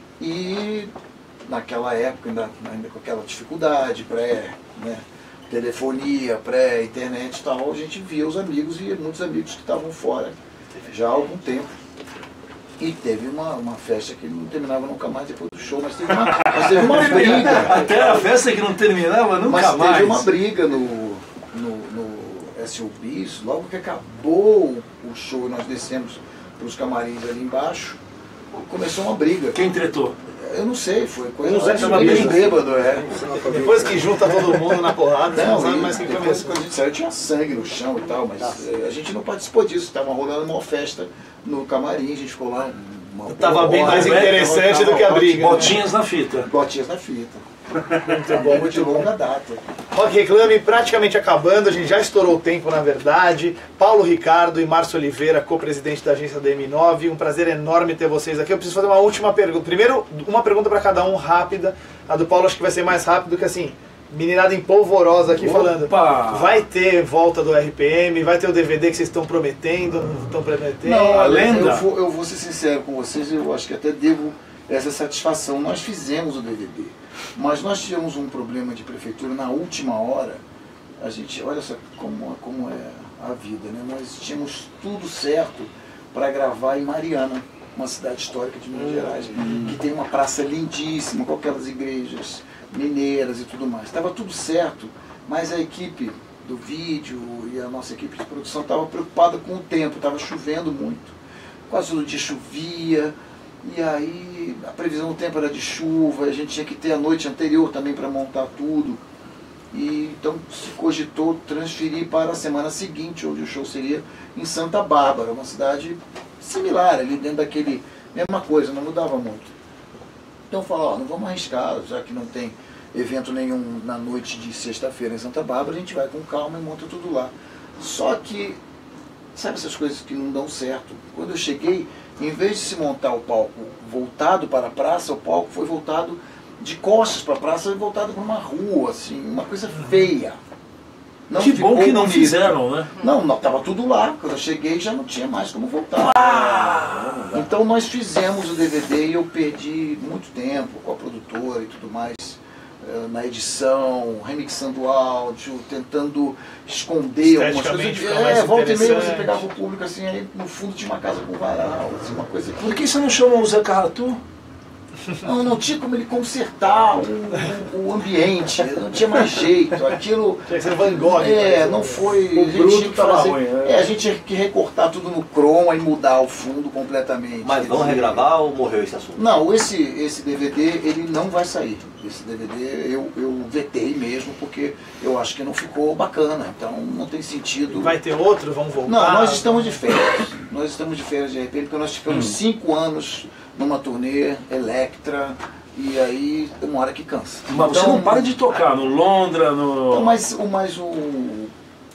E naquela época, ainda, ainda com aquela dificuldade pré... Né, telefonia, pré-internet e tal, a gente via os amigos e muitos amigos que estavam fora já há algum tempo. E teve uma, uma festa que não terminava nunca mais depois do show, mas teve uma, mas teve uma briga. Até a festa que não terminava nunca mas mais. Teve uma briga no, no, no S O Bs, logo que acabou o show, nós descemos para os camarins ali embaixo, começou uma briga. Quem tretou? Eu não sei, foi coisa Zé de bem bêbado, é. Depois que junta todo mundo na porrada, não, não sabe e mais quem depois começa. quando a gente saiu tinha sangue no chão e tal, mas é, a gente não participou disso, estava rolando uma festa no camarim, a gente ficou lá. Uma tava bem mais interessante do que a briga. Botinhas na fita. Botinhas na fita. Muito bom, muito de longa data. Rock Reclame praticamente acabando, a gente já estourou o tempo na verdade. Paulo Ricardo e Márcio Oliveira, co-presidente da agência D M nove, um prazer enorme ter vocês aqui. Eu preciso fazer uma última pergunta. Primeiro, uma pergunta para cada um, rápida. A do Paulo acho que vai ser mais rápido que assim, meninada empolvorosa aqui. Opa. Falando. Vai ter volta do R P M, vai ter o D V D que vocês estão prometendo, não estão prometendo? Não, a lenda. Eu vou, eu vou ser sincero com vocês, eu acho que até devo essa satisfação. Nós fizemos o D V D. Mas nós tivemos um problema de prefeitura na última hora. A gente, olha só como, como é a vida, né? Nós tínhamos tudo certo para gravar em Mariana, uma cidade histórica de Minas Gerais, que tem uma praça lindíssima, com aquelas igrejas mineiras e tudo mais. Estava tudo certo, mas a equipe do vídeo e a nossa equipe de produção estava preocupada com o tempo, estava chovendo muito. Quase todo dia chovia. E aí a previsão do tempo era de chuva, a gente tinha que ter a noite anterior também para montar tudo. E então se cogitou transferir para a semana seguinte, onde o show seria em Santa Bárbara, uma cidade similar, ali dentro daquele... mesma coisa, não mudava muito. Então falou, ó, não vamos arriscar, já que não tem evento nenhum na noite de sexta-feira em Santa Bárbara, a gente vai com calma e monta tudo lá. Só que, sabe essas coisas que não dão certo? Quando eu cheguei, em vez de se montar o palco voltado para a praça, o palco foi voltado de costas para a praça e voltado para uma rua, assim, uma coisa feia. Não que bom que não bonito. Fizeram, né? Não, não, estava tudo lá. Quando eu cheguei já não tinha mais como voltar. Ah! Então nós fizemos o D V D e eu perdi muito tempo com a produtora e tudo mais. na edição, remixando o áudio, tentando esconder algumas coisas. É, volta e meia você pegava o público assim, aí no fundo tinha uma casa com varal, assim, uma coisa. Por que você não chamou o Zé Carratu? Não, não tinha como ele consertar o, o, o ambiente, não tinha mais jeito. Aquilo. Tinha que ser Van Gogh. É, não foi. O a gente bruto tinha que tava fazer, ruim, né? é, a gente tinha que recortar tudo no chroma e mudar o fundo completamente. Mas vão regravar ou morreu esse assunto? Não, esse, esse D V D ele não vai sair. Esse D V D eu, eu vetei mesmo porque eu acho que não ficou bacana. Então não tem sentido. Vai ter outro? Vamos voltar? Não, nós estamos de férias. Nós estamos de férias de R P M porque nós ficamos hum. cinco anos numa turnê Electra. E aí tem uma hora que cansa. Mas então, você não para de tocar no Londra, no... Então, mas, mas o, o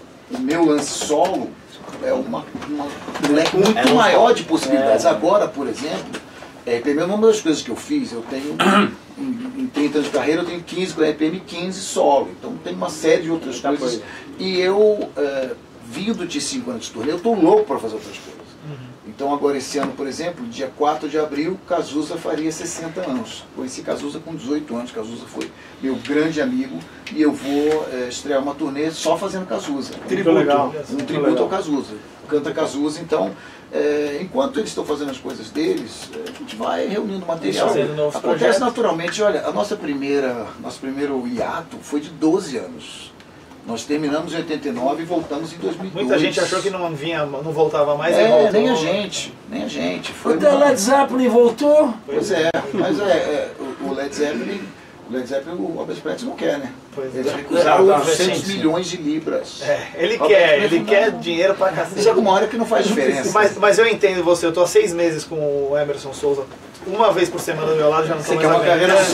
meu lance solo é uma, uma um leque muito é maior de possibilidades. É. Agora, por exemplo, é, primeiro, uma das coisas que eu fiz, eu tenho, em, em trinta anos de carreira, eu tenho quinze com a R P M, quinze solo. Então tem uma série de outras tá coisas. Coisa. E eu, é, vindo de cinco anos de turnê, eu estou louco para fazer outras coisas. Então agora esse ano, por exemplo, dia quatro de abril, Cazuza faria sessenta anos. Conheci Cazuza com dezoito anos, Cazuza foi meu grande amigo e eu vou é, estrear uma turnê só fazendo Cazuza. Tributo. Legal. Um tributo legal. Ao Cazuza. Canta Cazuza, então, é, enquanto eles estão fazendo as coisas deles, a gente vai reunindo material. Acontece projetos. Naturalmente, olha, a nossa primeira, nosso primeiro hiato foi de doze anos. Nós terminamos em oitenta e nove e voltamos em dois mil e dois. Muita gente achou que não vinha, não voltava mais. É, e voltou. nem a gente, nem a gente. Foi o uma... Led Zeppelin voltou? Pois é, mas é, é o Led Zeppelin, o Led Zeppelin, o Robert Plant não quer, né? Pois Eles é. recusaram oitocentos milhões de libras. É, ele Robert quer, Plant ele não... quer dinheiro pra cacete. Chega uma hora que não faz diferença. Mas, mas eu entendo você, eu tô há seis meses com o Emerson Souza. Uma vez por semana do meu lado já não tô Você mais quer uma carreira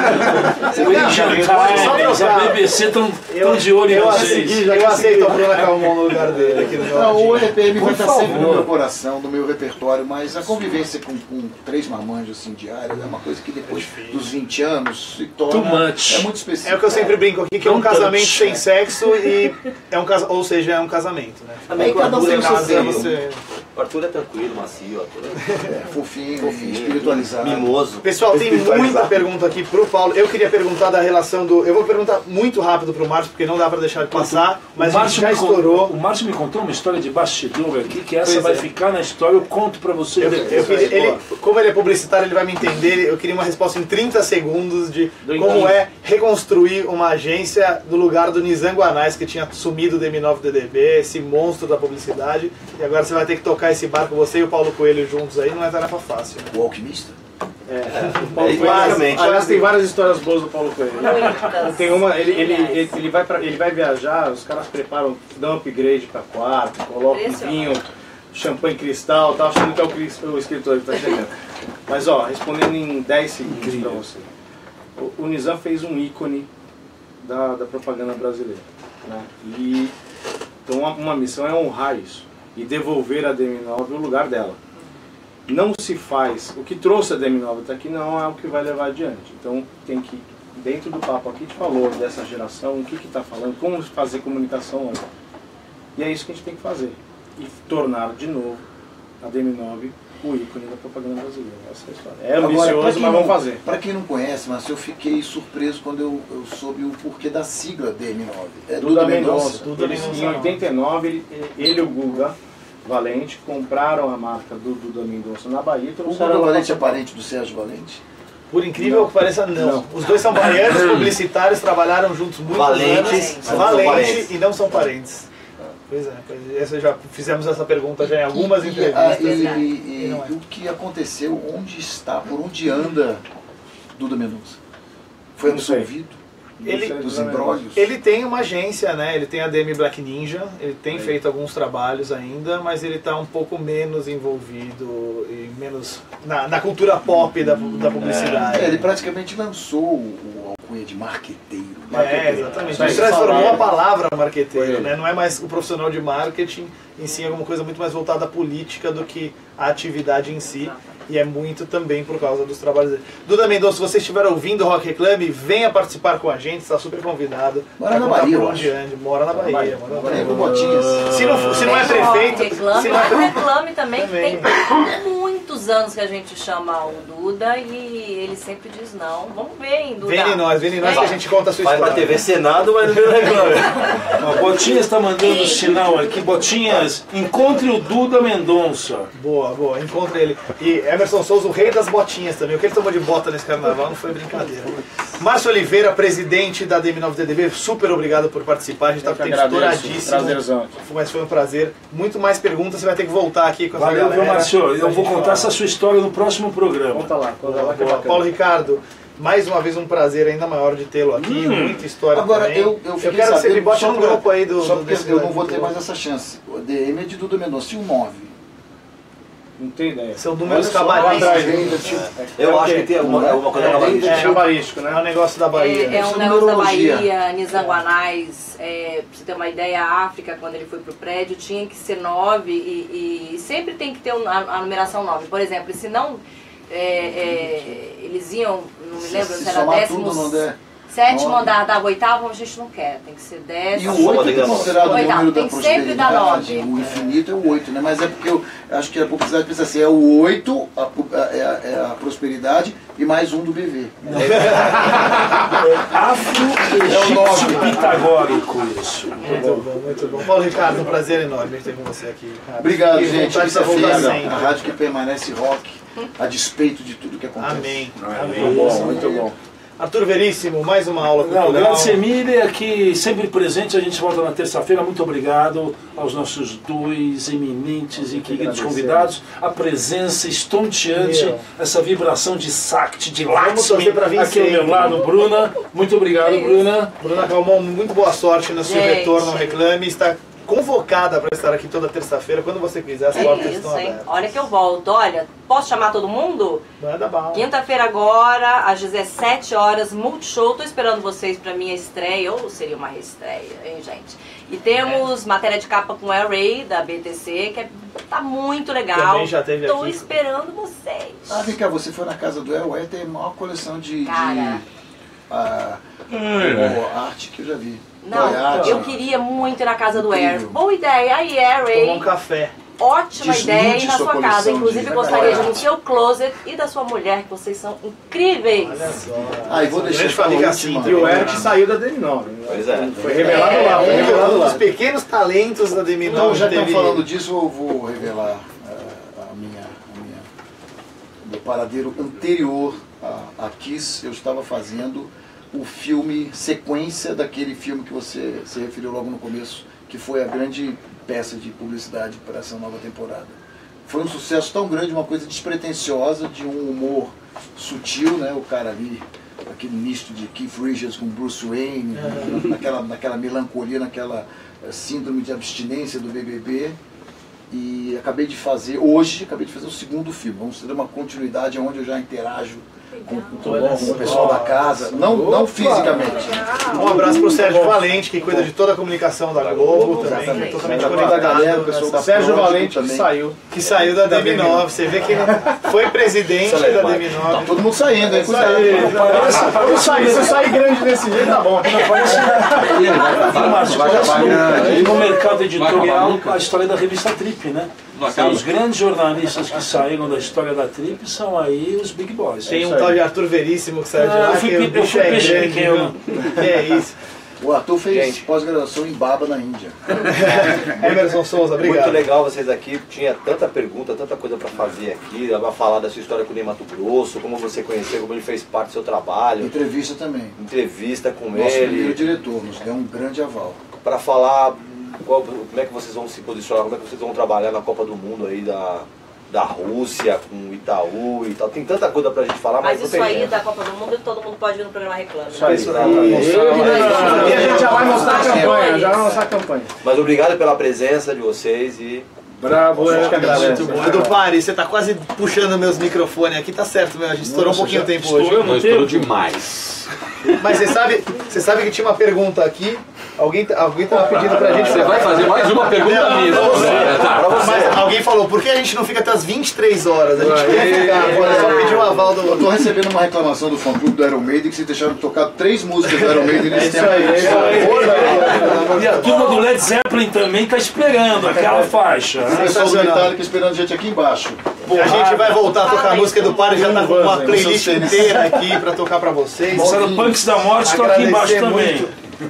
só. Você vai jantar, a B B C estão de olho em vocês. Eu aceito a Bruna Calmon no lugar dele aqui no meu Não, o R P M vai estar sempre no meu coração, no meu repertório, mas a convivência com, com três marmanjos assim diários é uma coisa que depois dos vinte anos se torna é muito específico. É o que eu sempre brinco aqui, que é um casamento sem sexo e é um casa, ou seja, é um casamento, né? Também cada um tem o seu tempo. O Arthur é tranquilo, macio, Arthur é fofinho, fofinho, espiritualizado. Mimoso. Pessoal, tem muita pergunta aqui pro Paulo. Eu queria perguntar da relação do... Eu vou perguntar muito rápido pro Márcio, porque não dá pra deixar de passar, mas a gente já estourou. O Márcio me contou uma história de bastidor aqui, que essa pois vai é. ficar na história, eu conto pra você eu, depois. Eu queria, ele, como ele é publicitário, ele vai me entender. Eu queria uma resposta em trinta segundos de do como entendi. é reconstruir uma agência do lugar do Nizam Guanais, que tinha sumido do M nove D D B, esse monstro da publicidade, e agora você vai ter que tocar esse barco, você e o Paulo Coelho juntos aí, não é tarefa fácil. Né? O alquimista? É, é. O Paulo Coelho, aliás, tem várias histórias boas do Paulo Coelho. Tem uma, ele, ele, ele, ele, vai pra, ele vai viajar, os caras preparam, dão upgrade para quarto, colocam vinho, champanhe cristal, tá achando que é o, o escritor que está chegando. Mas ó, respondendo em dez segundos para você. O, o Nizam fez um ícone da, da propaganda brasileira. Né? E, então uma, uma missão é honrar isso e devolver a D M nove no lugar dela. Não se faz, o que trouxe a D M nove até aqui não é o que vai levar adiante. Então tem que, dentro do papo aqui, a gente falou dessa geração, o que está falando, como fazer comunicação hoje. E é isso que a gente tem que fazer. E tornar de novo a D M nove o ícone da propaganda brasileira. Essa é a história. É ambicioso, mas vamos fazer. Para quem não conhece, mas eu fiquei surpreso quando eu, eu soube o porquê da sigla D M nove. É Duda Mendonça. Em oitenta e nove, ele, ele e o Guga Valente compraram a marca do Duda Mendonça na Bahia. O Guga Valente é parente do Sérgio Valente? Por incrível não. que pareça, não. não. Os dois são baianos, publicitários, trabalharam juntos muitos Valentes, anos. Valente e não são parentes. Pois é, pois é, já fizemos essa pergunta já em algumas e, entrevistas. E, e, e, e é. o que aconteceu, onde está, por onde anda Duda Mendonça? Foi absolvido? Ele, dos embrólios? Ele tem uma agência, né? Ele tem a D M Black Ninja, ele tem é. feito alguns trabalhos ainda, mas ele está um pouco menos envolvido e menos na, na cultura pop da, da publicidade. É, ele praticamente lançou o alcunha de marqueteiro. É, exatamente. Ele transformou a palavra marqueteiro, né? Não é mais o profissional de marketing, em si é alguma coisa muito mais voltada à política do que à atividade em si. E é muito também por causa dos trabalhos dele. Duda Mendonça, se você estiver ouvindo o Rock Reclame, venha participar com a gente, está super convidado. Mora na Bahia, por onde ande. Mora na Bahia. Bahia. Mora na Bahia. Com botinhas. Se não, se não é prefeito... Reclame, se não é pre... reclame também, também. tem muitos anos que a gente chama o Duda e ele sempre diz não. Vamos ver, hein, Duda? Vem em nós, vem em nós que a gente conta a sua Vai história. pra T V Senado, mas não vem reclame. Ó, Botinhas está mandando sinal aqui. Botinhas, encontre o Duda Mendonça. Boa, boa, encontre ele. E Emerson Souza, o rei das botinhas também. O que ele tomou de bota nesse carnaval não foi brincadeira. Márcio Oliveira, presidente da D M nove D D B, super obrigado por participar. A gente tá com o tempo estouradíssimo. Prazerzão. Mas foi um prazer. Muito mais perguntas, você vai ter que voltar aqui com essa Valeu, galera. viu, Márcio? Eu vou contar essa sua história no próximo programa. Conta lá, conta lá que é Boa. bacana. Paulo Ricardo, mais uma vez um prazer ainda maior de tê-lo aqui. Hum. Muita história Agora, também. eu, eu, fiquei quero que você me sabendo, bote só no pra- grupo aí do... Só do porque desse eu não live. vou ter mais essa chance. O D M é de Duda Mendonça. E o nove? Não tem ideia. São números Olha só, cabalísticos. atrás, hein, tipo, Eu acho que tem alguma, alguma coisa É, cabalística. é, cabalístico, né? É um negócio da Bahia. É, é um Isso é negócio da numerologia. Bahia, Nizanguanais, é, pra você ter uma ideia, a África, quando ele foi pro prédio, tinha que ser nove e, e sempre tem que ter um- a, a numeração nove. Por exemplo, se não, é, é, eles iam, não me lembro, Se se era somar décimo, tudo, não der. sétimo nove. andar, dava oitavo, a gente não quer, tem que ser E décimo. o oito é considerado o Oitavo, número da tem que sempre dar prosperidade. nove. O infinito é o oito, né? Mas é porque eu acho que a publicidade pensa assim, é o oito, a, a- é, a, é a prosperidade e mais um do B V. Afro-egípcio pitagórico isso. Muito bom, muito bom. Paulo Ricardo, um prazer enorme ter com você aqui. cara. Obrigado, E gente. vontade de Isso é voltar feio, sempre. a rádio que permanece rock, a despeito de tudo que acontece. Amém. Muito Amém. bom, muito bom. Arthur Veríssimo, mais uma aula Não, cultural. grazie mille, aqui sempre presente, a gente volta na terça-feira. Muito obrigado aos nossos dois eminentes e queridos convidados. A presença estonteante, Meu. essa vibração de Sakti, de Vamos Lakshmi, torcer pra vir aqui ao meu sempre. lado, Bruna. Muito obrigado, Bruna. Bruna Calmon, muito boa sorte no seu Gente. retorno ao Reclame. Está convocada para estar aqui toda terça-feira. Quando você quiser, as É portas isso, estão hein? abertas. Olha que eu volto. Olha, posso chamar todo mundo? Manda bala. Quinta-feira agora, às dezessete horas, Multishow. Tô esperando vocês pra minha estreia, ou seria uma reestreia, hein, gente? E temos matéria de capa com El Rey, da B T C, que é, tá muito legal. Também já teve Tô aqui. esperando vocês. Ah, vem cá, você foi na casa do El, El tem a maior coleção de, de Cara. ah, oh, arte que eu já vi. Não, Toy art, eu queria muito ir na casa do Incrível. Air. Boa ideia. Aí, Air Ray. Tomar um café. Ótima Desnude ideia ir na sua sua casa. coleção Inclusive, de gostaria de ir no arte. seu closet e da sua mulher, que vocês são incríveis. Olha só. Ah, e vou deixar Grande pra família última. assim. E o Eric saiu da D M nove. Pois é. Foi revelado lá, foi revelado Um lá. dos pequenos talentos da D M nove. Então, já que estão teve- falando disso, eu vou revelar eh, a minha, a minha, meu paradeiro anterior a, a Kiss. Eu estava fazendo o filme, sequência daquele filme que você se referiu logo no começo, que foi a grande peça de publicidade para essa nova temporada. Foi um sucesso tão grande, uma coisa despretensiosa, de um humor sutil, né? O cara ali, aquele misto de Keith Richards com Bruce Wayne, naquela, naquela melancolia, naquela eh, síndrome de abstinência do B B B. E acabei de fazer, hoje, acabei de fazer o segundo filme. Vamos ter uma continuidade onde eu já interajo com, com, com o pessoal da casa, não, não fisicamente. Um abraço pro Sérgio Valente, que cuida de toda a comunicação da Globo também, que é totalmente Toda a galera, o conectado. pessoal da Sérgio Prodigy Valente que também. saiu. Que saiu da D M nove. Você vê que ele foi presidente da D M Tá nove. todo mundo saindo, hein? Isso aí. Eu saí, se eu sair grande desse jeito, tá bom. Márcio, vai parece acabar no- grande. no mercado Vai editorial acabar nunca. a história da revista Trip, né? Não acaba. Os grandes jornalistas que saíram da história da Trip são aí os Big Boys. Tem um tal de Arthur Veríssimo que saiu de Ah, lá, eu fui que o pe- eu bicho fui é peixe grande, pequeno. viu? Que é isso. O ator fez Gente. pós-graduação em Baba, na Índia. Emerson Souza, obrigado. Muito legal vocês aqui, tinha tanta pergunta, tanta coisa para fazer aqui, para falar da sua história com o Ney Mato Grosso, como você conheceu, como ele fez parte do seu trabalho, Entrevista também. entrevista com Nosso primeiro ele, diretor nos deu um grande aval. para falar qual- como é que vocês vão se posicionar, como é que vocês vão trabalhar na Copa do Mundo aí da, da Rússia, com o Itaú e tal. Tem tanta coisa pra gente falar, mas, Mas não isso tem aí tempo. da Copa do Mundo, todo mundo pode vir no programa Reclame. Isso aí. Isso, E exatamente. a gente já vai mostrar a campanha, já vai mostrar a campanha. Mas obrigado pela presença de vocês e Bravo, eu que agradeço. Muito bom. Edu Pari, você tá quase puxando meus microfones aqui, tá certo, meu. A gente estourou um pouquinho o tempo hoje. Não, estourou demais. Mas você sabe, você sabe que tinha uma pergunta aqui. Alguém, alguém tava pedindo pra gente. Você vai fazer mais uma pergunta Não, minha. não, não, É, tá. Mas alguém falou, por que a gente não fica até as vinte e três horas? A gente quer ficar, agora só pedir um aval do. Eu tô recebendo uma reclamação do fã clube do Iron Maiden que se deixaram de tocar três músicas do Iron Maiden nesse tempo. aí, é isso aí. E a turma do Led Zeppelin também está esperando aquela faixa. O Né? pessoal do Metallica esperando a gente aqui embaixo. A gente vai voltar a tocar a música do Pare, já tá com uma playlist inteira aqui pra tocar pra vocês. Moçada, Punks da Morte, estou aqui embaixo também.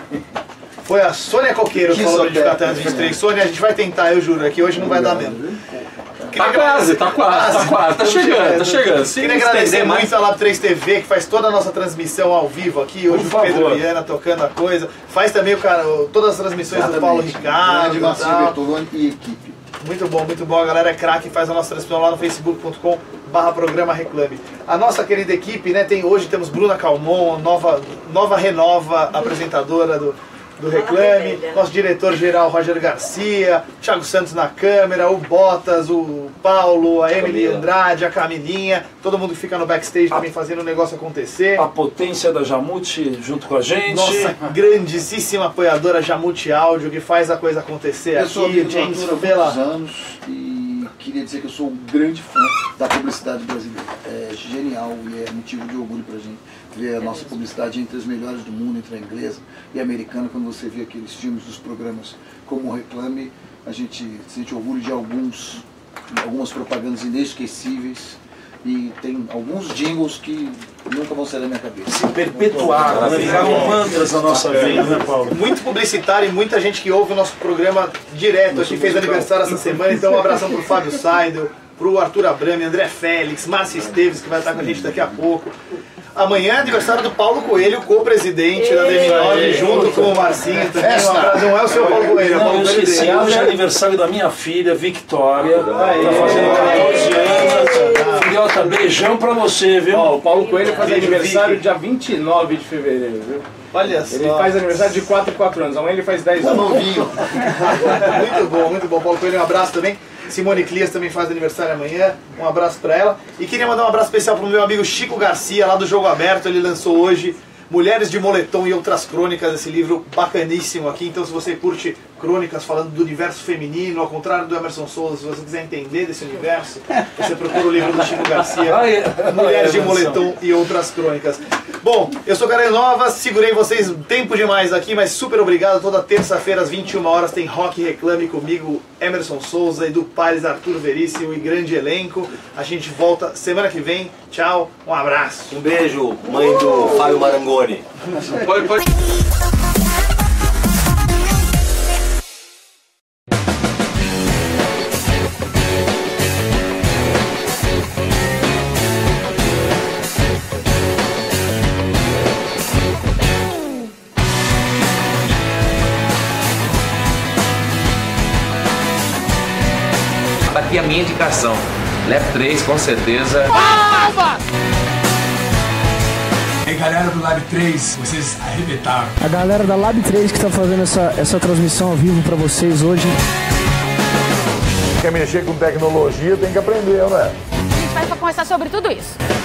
Foi a Sônia Coqueiro que falou de Catan vinte e três. Sônia, a gente vai tentar, eu juro, aqui hoje não vai dar mesmo. Tá quase, tá quase, tá quase, tá chegando, tá chegando. Sim, queria agradecer muito a Lab três T V, que faz toda a nossa transmissão ao vivo aqui. Hoje o Pedro Viana tocando a coisa. Faz também o cara, todas as transmissões do Paulo Ricardo e tal. E equipe. Muito bom, muito bom. A galera é craque, faz a nossa transmissão lá no facebook ponto com barra programa Reclame. A nossa querida equipe, né, tem hoje temos Bruna Calmon, nova, nova renova apresentadora do, do Reclame, nosso diretor-geral Roger Garcia, Thiago Santos na câmera, o Botas, o Paulo, a Emily Andrade, a Camilinha, todo mundo que fica no backstage também fazendo o negócio acontecer. A potência da Jamute junto com a gente. Nossa grandíssima apoiadora Jamute Áudio, que faz a coisa acontecer eu aqui. Sou amigo James há muitos anos e queria dizer que eu sou um grande fã da publicidade brasileira. É genial e é motivo de orgulho pra gente ver a nossa publicidade entre as melhores do mundo, entre a inglesa e a americana. Quando você vê aqueles filmes dos programas como o Reclame, a gente sente orgulho de alguns, algumas propagandas inesquecíveis e tem alguns jingles que nunca vão sair da minha cabeça. Se perpetuaram, né? Viraram mantras na nossa vida, né, Paulo? Muito publicitário e muita gente que ouve o nosso programa direto aqui, fez aniversário essa semana, então um abração pro Fábio Seidel, pro Arthur Abrame, André Félix, Márcia Esteves, que vai estar com a gente daqui a pouco. Amanhã é aniversário do Paulo Coelho, co-presidente da D M nove, junto com o Marcinho também. Não é o seu Paulo Coelho, é o Não, Paulo eu Coelho esqueci, dele. hoje é aniversário da minha filha, Victoria, tá fazendo quatorze anos. Filhota, beijão pra você, viu? Ó, o Paulo Coelho faz aniversário dia vinte e nove de fevereiro, viu? Olha só. Ele faz aniversário de quatro em quatro anos, amanhã ele faz dez anos. Novinho. Muito bom, muito bom. Paulo Coelho, um abraço também. Simone Clias também faz aniversário amanhã, um abraço pra ela. E queria mandar um abraço especial pro meu amigo Chico Garcia, lá do Jogo Aberto. Ele lançou hoje Mulheres de Moletom e Outras Crônicas, esse livro bacaníssimo aqui. Então, se você curte crônicas falando do universo feminino, ao contrário do Emerson Souza, se você quiser entender desse universo, você procura o livro do Chico Garcia, Mulheres de Moletom e Outras Crônicas. Bom, eu sou Caranha Nova, segurei vocês tempo demais aqui, mas super obrigado. Toda terça-feira às vinte e uma horas tem Rock Reclame comigo, Emerson Souza, Edu Pares, Arthur Veríssimo e grande elenco. A gente volta semana que vem. Tchau, um abraço. Um beijo, mãe do Fábio Marangoni. Pode, pode. Aqui a minha indicação, Lab três com certeza. Palma! E galera do Lab três, vocês arrebentaram. A galera da Lab três que está fazendo essa, essa transmissão ao vivo para vocês hoje. Quer mexer com tecnologia tem que aprender, né? A gente vai conversar sobre tudo isso.